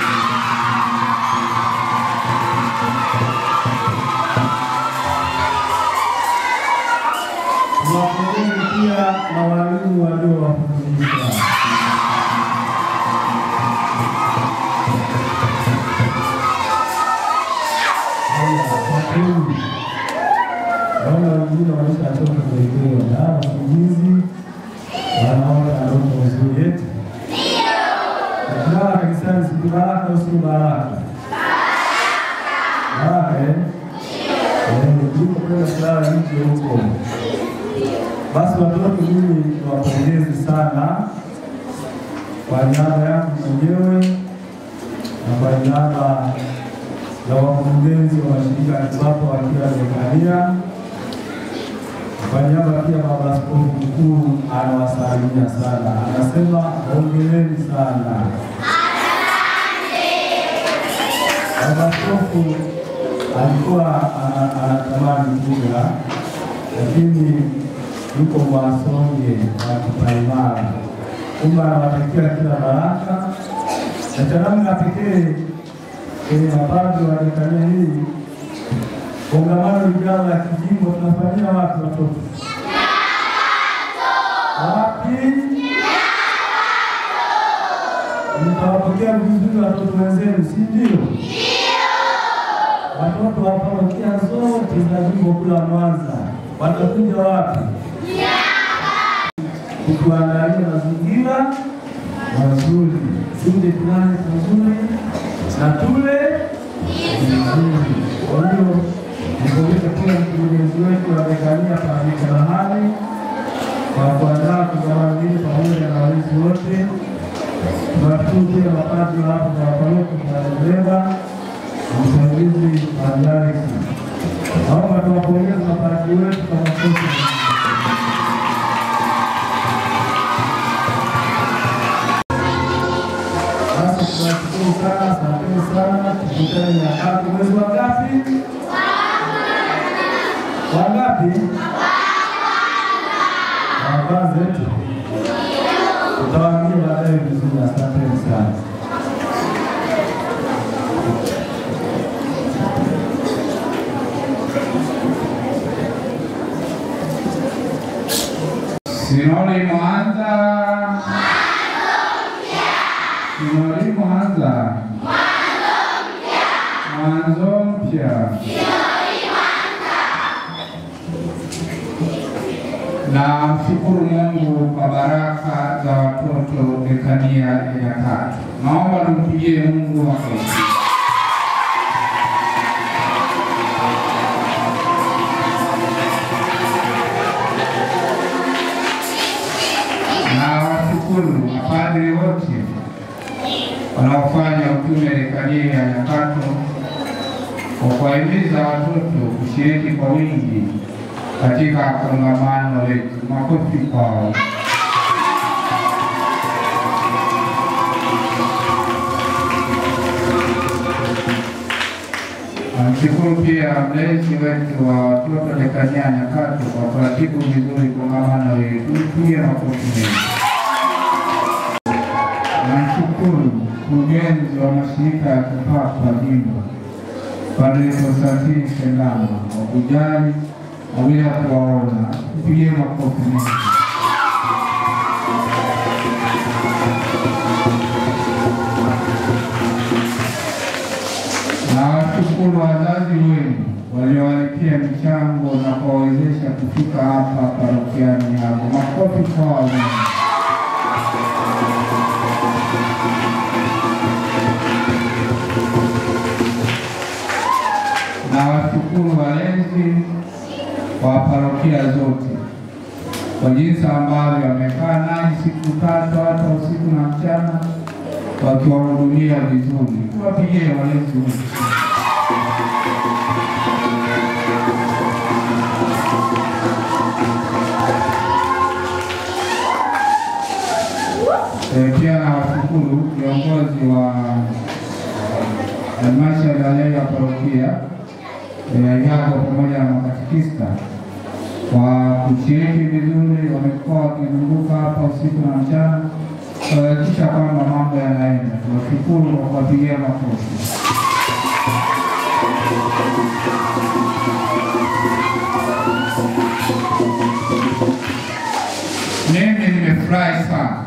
Wapongezi pia na walimu waliowafundisha. Naona wengine wameshatoka kuelekea na usingizi, wanaona ndoto nzuri yetu. Ndio. Kwa kanisani si baraka au si baraka? Baraka. Ndio kwenda kulala nje huko. Basi watoto, mimi niwapongeze sana kwa niaba yangu mwenyewe na kwa niaba ya wakurugenzi wa mashirika ya kipato wakiwa Tanzania. Kwa niaba pia Baba Askofu Mkuu anawasalimia sana. Anasema hongereni sana. Baba Askofu alikuwa anatamani kuja, lakini yuko Mwasonge na Kipaimara. Kumbe anawatakia kila baraka. Na cha namna pekee kwenye mapadri wa dekania hii, kongamano lijalo la kijimbo tunafanyia watu watoto. Wapi? Mtawapokea vizuri watoto wenzenu, si ndio? Watoto wa parokia zote za jimbo kula Mwanza watakuja wapi? Kutuandalia mazingira mazuri, sinde tulale vizuri na tule vizuri. Kwa hiyo nikualika pia mkurugenzi wetu wa dekania pamoja na hali kwa kuandaa kongamano hili pamoja na walezi wote. Tunashukuru pia mapadri hapo kwa parokia na dereva msaidizi Alex. Naomba tuwapongeze mapadri wetu kwa makofi. Tunashukuru sana, asanteni sana. Tukutane nyakati mwezi wa ngapi? Wangapi? Wa zetu. Tutawaambia baadaye vizuri, asanteni sana. Sinodi Mwanza. Sinodi Mwanza. Mwanzo mpya. Na mshukuru Mungu kwa baraka za watoto dekania ya Nyakati. Naomba tumpigie Mungu makofi. Na washukuru mapadri wote wanaofanya utume dekania ya Nyakati kwa kuwahimiza watoto kushiriki kwa wingi katika kongamano letu. Makofi kwao. Namshukuru pia mlezi wetu wa watoto dekania Nyakati kwa kuratibu vizuri kongamano letu. Pia makofi mengi. Namshukuru mkurugenzi wa mashirika ya kipato jimbo Padre Konstantini Sendama kwa kujali na bila kuwaona. Pia makofi mengi. Na washukuru wazazi wenu waliowaletea michango na kuwawezesha kufika hapa parokiani hapo. Makofi kwao. Na washukuru walezi wa parokia zote kwa jinsi ambavyo wamekaa nani siku tatu hata usiku na mchana wakiwahudumia vizuri. Tuwapigie walezi wote. Pia na washukuru viongozi wa halmashauri ya leo ya parokia ya Ihago pamoja na makatekista kwa kushiriki vizuri. Wamekuwa wakizunguka hapa usiku na mchana kuhakikisha kwamba mambo yanaenda. Tunashukuru kwa kuwapigia makofi. Mimi nimefurahi sana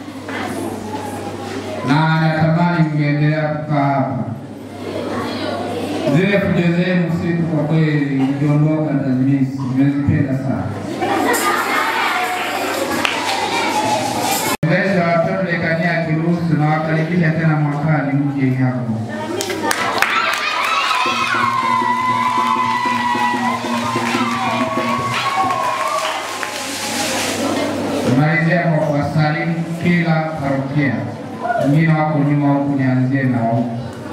na natamani mngeendelea kukaa hapa. Zile fujo zenu usiku kwa kweli mliondoka ndazimisi, nimezipenda sana. Mbele watoto dekania kiruhusu na wakaribisha tena mwakani mje hapo. Tumalizia kwa kuwasalimu kila parokia. Wengine wako nyuma huku, nianzie na huku.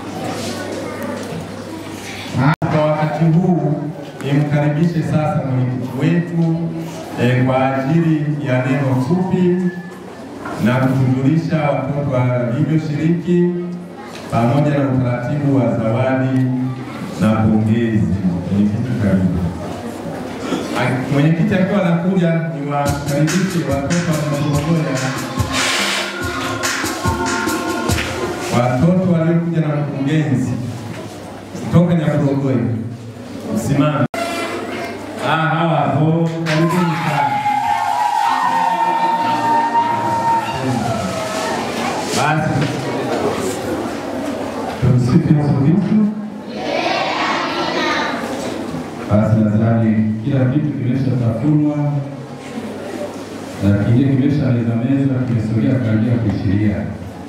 Kwa wakati huu nimkaribishe sasa mwenyekiti wetu kwa ajili ya neno fupi na kutujulisha watoto walivyoshiriki pamoja na utaratibu wa zawadi na pongezi. Mwenyekiti, karibu. Mwenyekiti akiwa anakuja niwakaribishe watoto wa Morogoro. Watoto waliokuja na mkurugenzi kutoka Morogoro. Simama. Hawa hapo, karibuni sana. Basi. Tumsifu Yesu Kristo. Basi nadhani kila kitu kimeshatafunwa na kile kimeshaelezwa, kimesogea karibia kuishiria.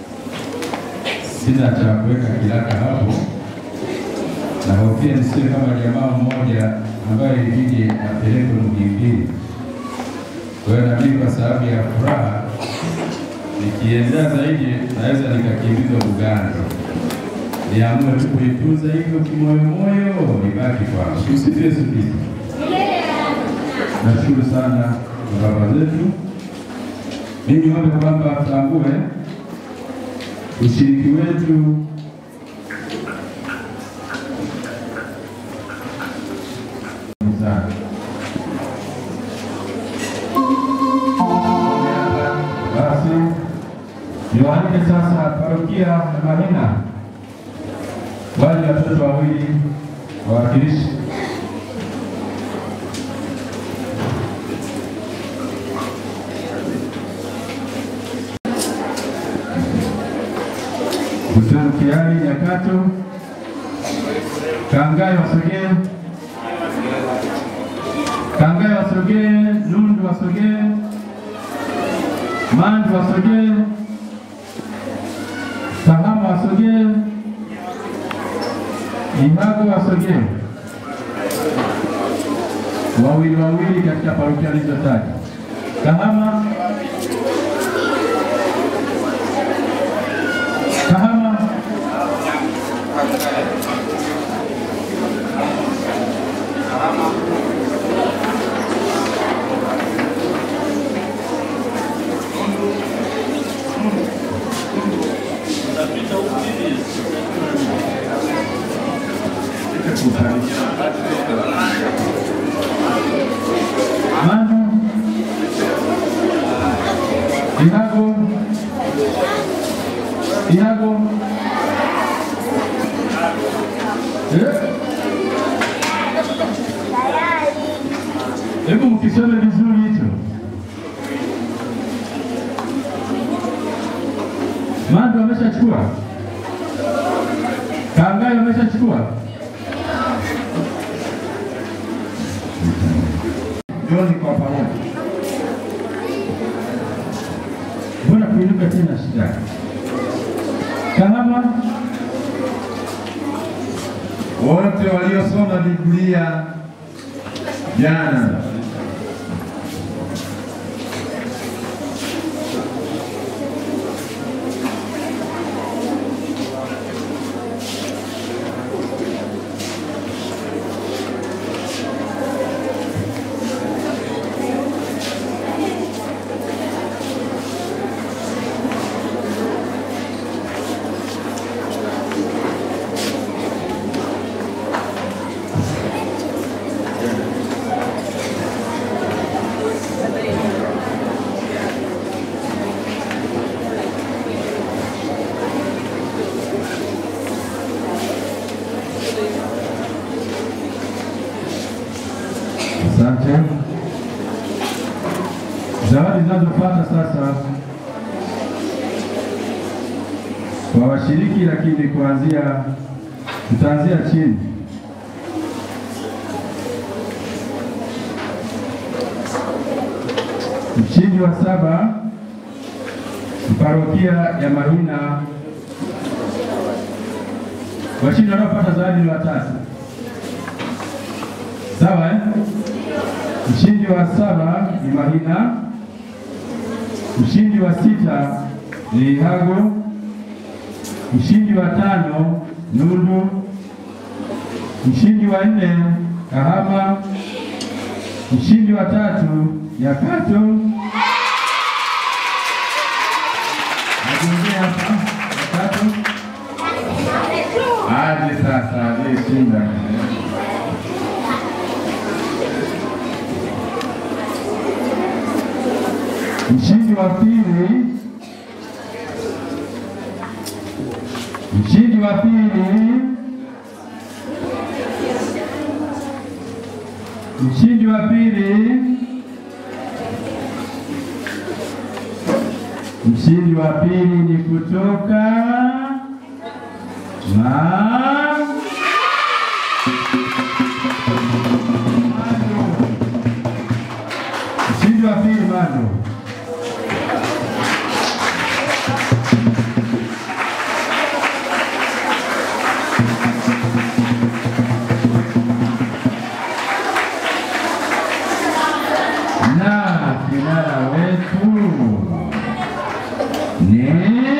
Sina cha kuweka kilaka hapo, na hofia nisiwe kama jamaa mmoja ambaye ilibidi apelekwe Muhimbili. Kwa hiyo na mimi kwa sababu ya furaha nikiendea zaidi naweza nikakimbizwa Uganda. Niamue tu kuitunza hivyo kimoyo ibaki kwa Yesu Kristo. Nashukuru sana baba zetu. Mimi niombe kwamba tutambue ushiriki wetu basi niwaanike sasa parokia ya Mahina wale watoto wawili wawakilishi. Kutoka Kiari Nyakato, Kangai wasogee, Kangai wasogee, Lundu wasogee, Mandu wasogee, Kahama wasogee, Ihago wasogee. Wawili katika parokia nilizotaja. Kahama, Manu, Ihago, hebu mkisome vizuri hicho. Mandu ameshachukua, Kangai ameshachukua. Njoni kwa pamoja. Mbona kuinuka tena shida? Kahama, wote waliosoma Biblia jana Asante. Zawadi zinazopata sasa kwa washiriki, lakini tutaanzia chini. Mshindi wa 7 parokia ya Mahina. Washindi wanaopata zawadi ni 3. Sawa eh? Mshindi wa 7 ni Mahina. Mshindi wa 6 ni Hago. Mshindi wa 5 Nundu. Mshindi wa 4 Kahama. Mshindi wa 3 Nyakato. Najiongea hapa Nyakato. Aje sasa shinda. Mshindi wa 2 Mshindi wa 2 Mshindi wa 2 Mshindi wa 2 ni kutoka Mshindi wa 2 bado. Na kinara wetu ni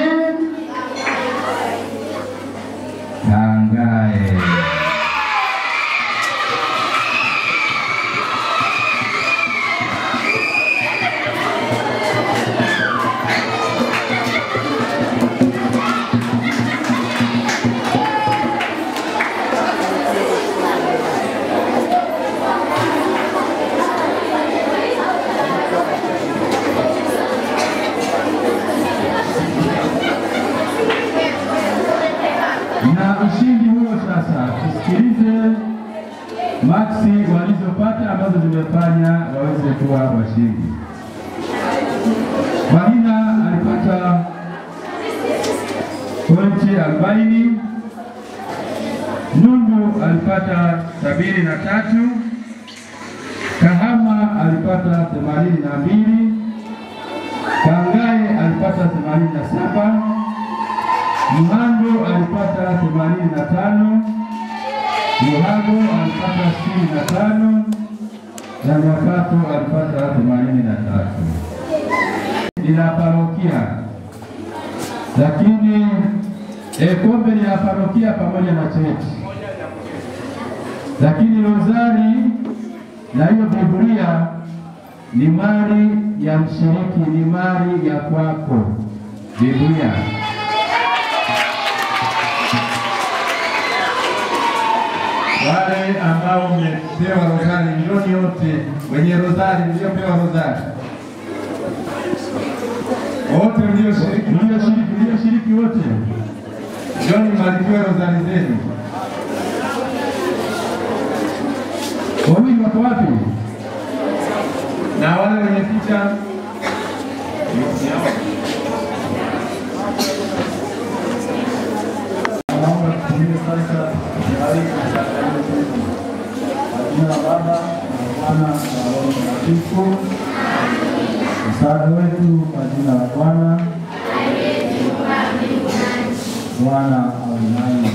Kangae. Na ushindi huo sasa, tusikilize maksi walizopata ambazo zimefanya waweze kuwa washindi. Mahina alipata pointi 40, Nundu alipata 73, Kahama alipata 82, Kangae alipata 87, Mhando alipata 85, Luhago alipata 65 na Nyakato alipata 83. Ila parokia, lakini kombe ni la parokia pamoja na cheti, lakini rozari na hiyo Biblia ni mali ya mshiriki, ni mali ya kwako. Biblia wale ambao mmepewa rozari, njoni wote wenye rozari, mliopewa rozari, wote mlioshiriki wote, njoni mbarikiwe rozari zenu. Wawili wako wapi? Na wale wenye picha naomba kutumia sasa jina la Baba na Mwana na Roho Mtakatifu. Msaada wetu kwa jina la Bwana. Bwana awe nanyi.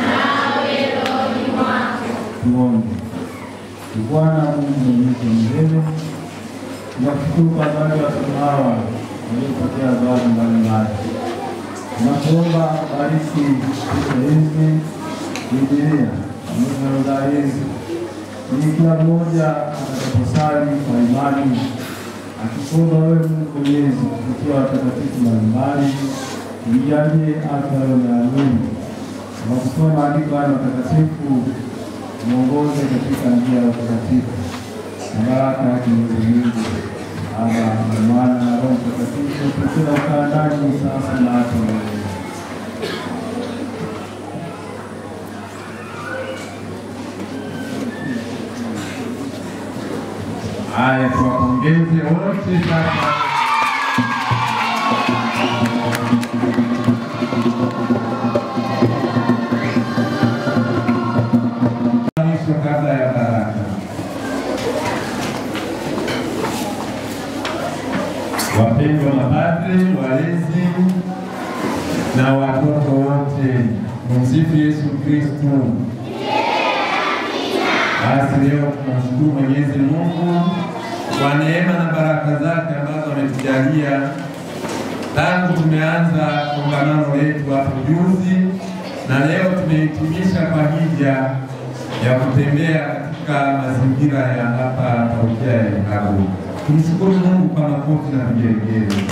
Tuombe. Bwana Mungu mwenyezi milele, tunakushukuru kwa zawadi ya watoto hawa waliopokea zawadi mbalimbali. Tunakuomba bariki picha hizi, Biblia pamoja na rozari hizi, ili kila mmoja atakaposali kwa imani akikuomba wewe Mungu mwenyezi kupitia watakatifu mbalimbali, ujalie afya ya mwili. Kwa kusoma maandiko haya matakatifu, muongoze katika njia ya utakatifu na baraka yake Mungu Baba na Mwana na Roho Mtakatifu tukila ukaa ndani sasa na hata milele. Haya, tuwapongeze wote sasa. Mwisho kabla ya baraka. Wapendwa mapadre, walezi na watoto wote, msifu Yesu Kristo. Basi leo tunamshukuru Mwenyezi Mungu kwa neema na baraka zake ambazo ametujalia tangu tumeanza kongamano letu hapo juzi, na leo tumehitimisha kwa hija ya kutembea katika mazingira ya hapa parokia ya Ihagu. Tumshukuru Mungu kwa makofi na vigelegele.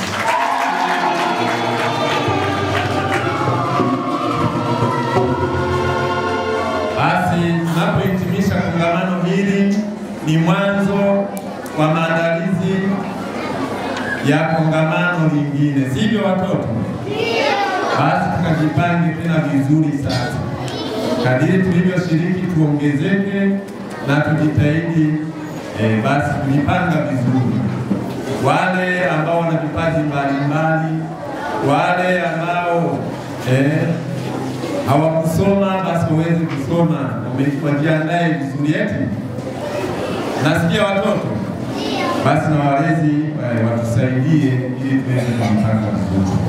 Basi tunapohitimisha kongamano hili ni mwanzo wa maandalizi ya kongamano lingine, sivyo watoto? Basi tukajipange tena vizuri sasa. Kadiri tulivyoshiriki tuongezeke na tujitahidi basi kujipanga vizuri. Wale ambao wana vipaji mbalimbali, wale ambao hawakusoma basi waweze kusoma, wajiandae vizuri eti. Nasikia watoto? Basi na walezi watusaidie ili tuweze kujipanga vizuri.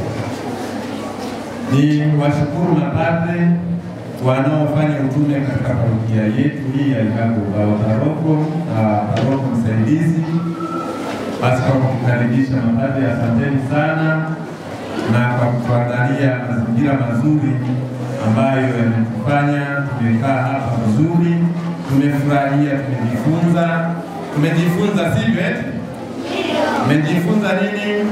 Ni washukuru mapadre wanaofanya utume katika parokia yetu hii ya Ihagu, paroko na paroko msaidizi. Basi kwa kukaribisha mapadre, asanteni sana, na kwa kutuandalia mazingira mazuri ambayo yametufanya tumekaa hapa vizuri, tumefurahia, tumejifunza. Tumejifunza sivyo eti? Tumejifunza nini?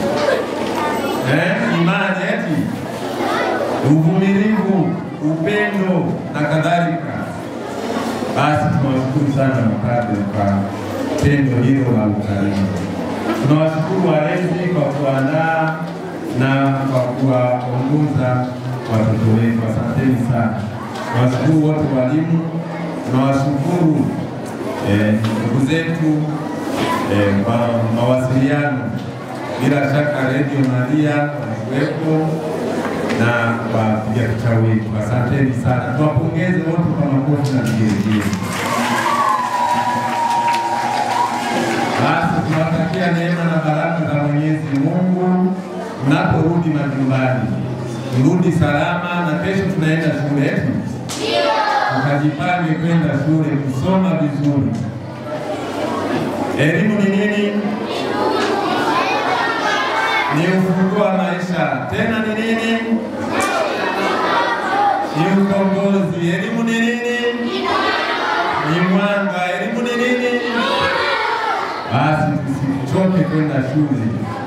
Imani eti? Uvumilivu, upendo na kadhalika. Basi tunawashukuru sana mapadre kwa tendo hilo la ukarimu. Tunawashukuru walezi kwa kuandaa na kwa kuwaongoza watoto wetu. Asanteni sana. Tunawashukuru wote walimu. Tunawashukuru ndugu zetu kwa mawasiliano. Bila shaka Radio Maria walikuwepo na wapiga picha wetu. Asanteni sana. Tuwapongeze wote kwa makofi na vigelegele. Basi tunawatakia neema na baraka za Mwenyezi Mungu mnaporudi majumbani. Turudi salama, na kesho tunaenda shule yetu. Tukajipange kwenda shule kusoma vizuri. Elimu ni nini? Ni ufunguo wa maisha. Tena ni nini? Ni ukombozi. Elimu ni nini? Ni mwanga. Elimu ni nini? Basi tusichoke kwenda shule.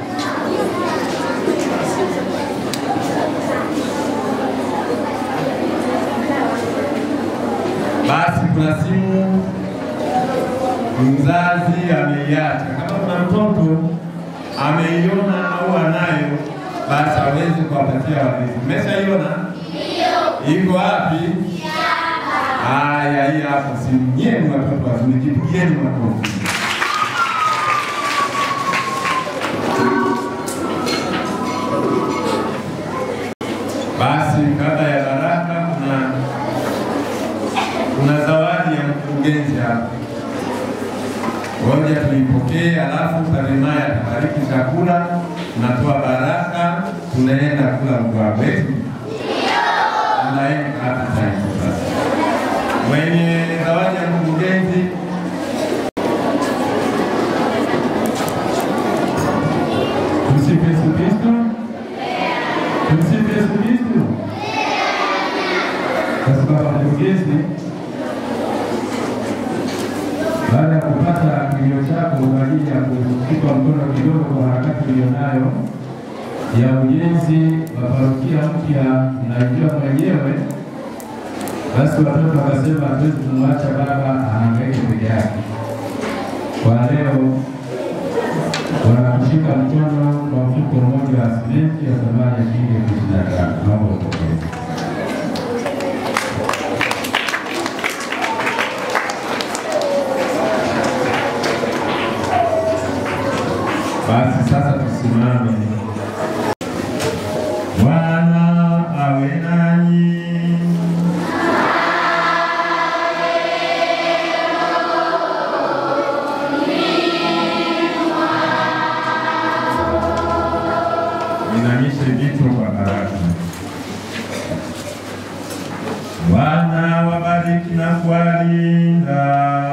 Basi kuna simu mzazi ameiacha. Kama kuna mtoto ameiona au anayo, basi aweze kuwapatia walezi. Mmeshaiona? Ndio. Iko wapi? Haya, hii hapo simu. Nyie ni watoto wazuri, jipigieni makofi. Basi kabla ya baraka kuna zawadi ya mkurugenzi hapa. Ngoja tuipokee, alafu Karimaya atabariki chakula, tunatoa baraka, tunaenda kula mgao wetu. Tunaenda hapa sasa. Mwenye zawadi ya mkurugenzi Tumsifu Yesu Kristo. Tumsifu Yesu Kristo. Kwa sababu mkurugenzi baada ya kupata kilio chako kwa ajili ya kukipa mkono kidogo kwa harakati ulionayo ya ujenzi wa parokia mpya mnaijua mwenyewe, basi watoto wakasema hatuwezi kumwacha baba ahangaike peke yake. Kwa leo wanakushika mkono kwa mfuko mmoja wa simenti ya thamani ya shilingi 25. Naomba upokee. Tusimame. Bwana awe nanyi. Inamishe vichwa kwa baraka. Bwana wabariki na kuwalinda.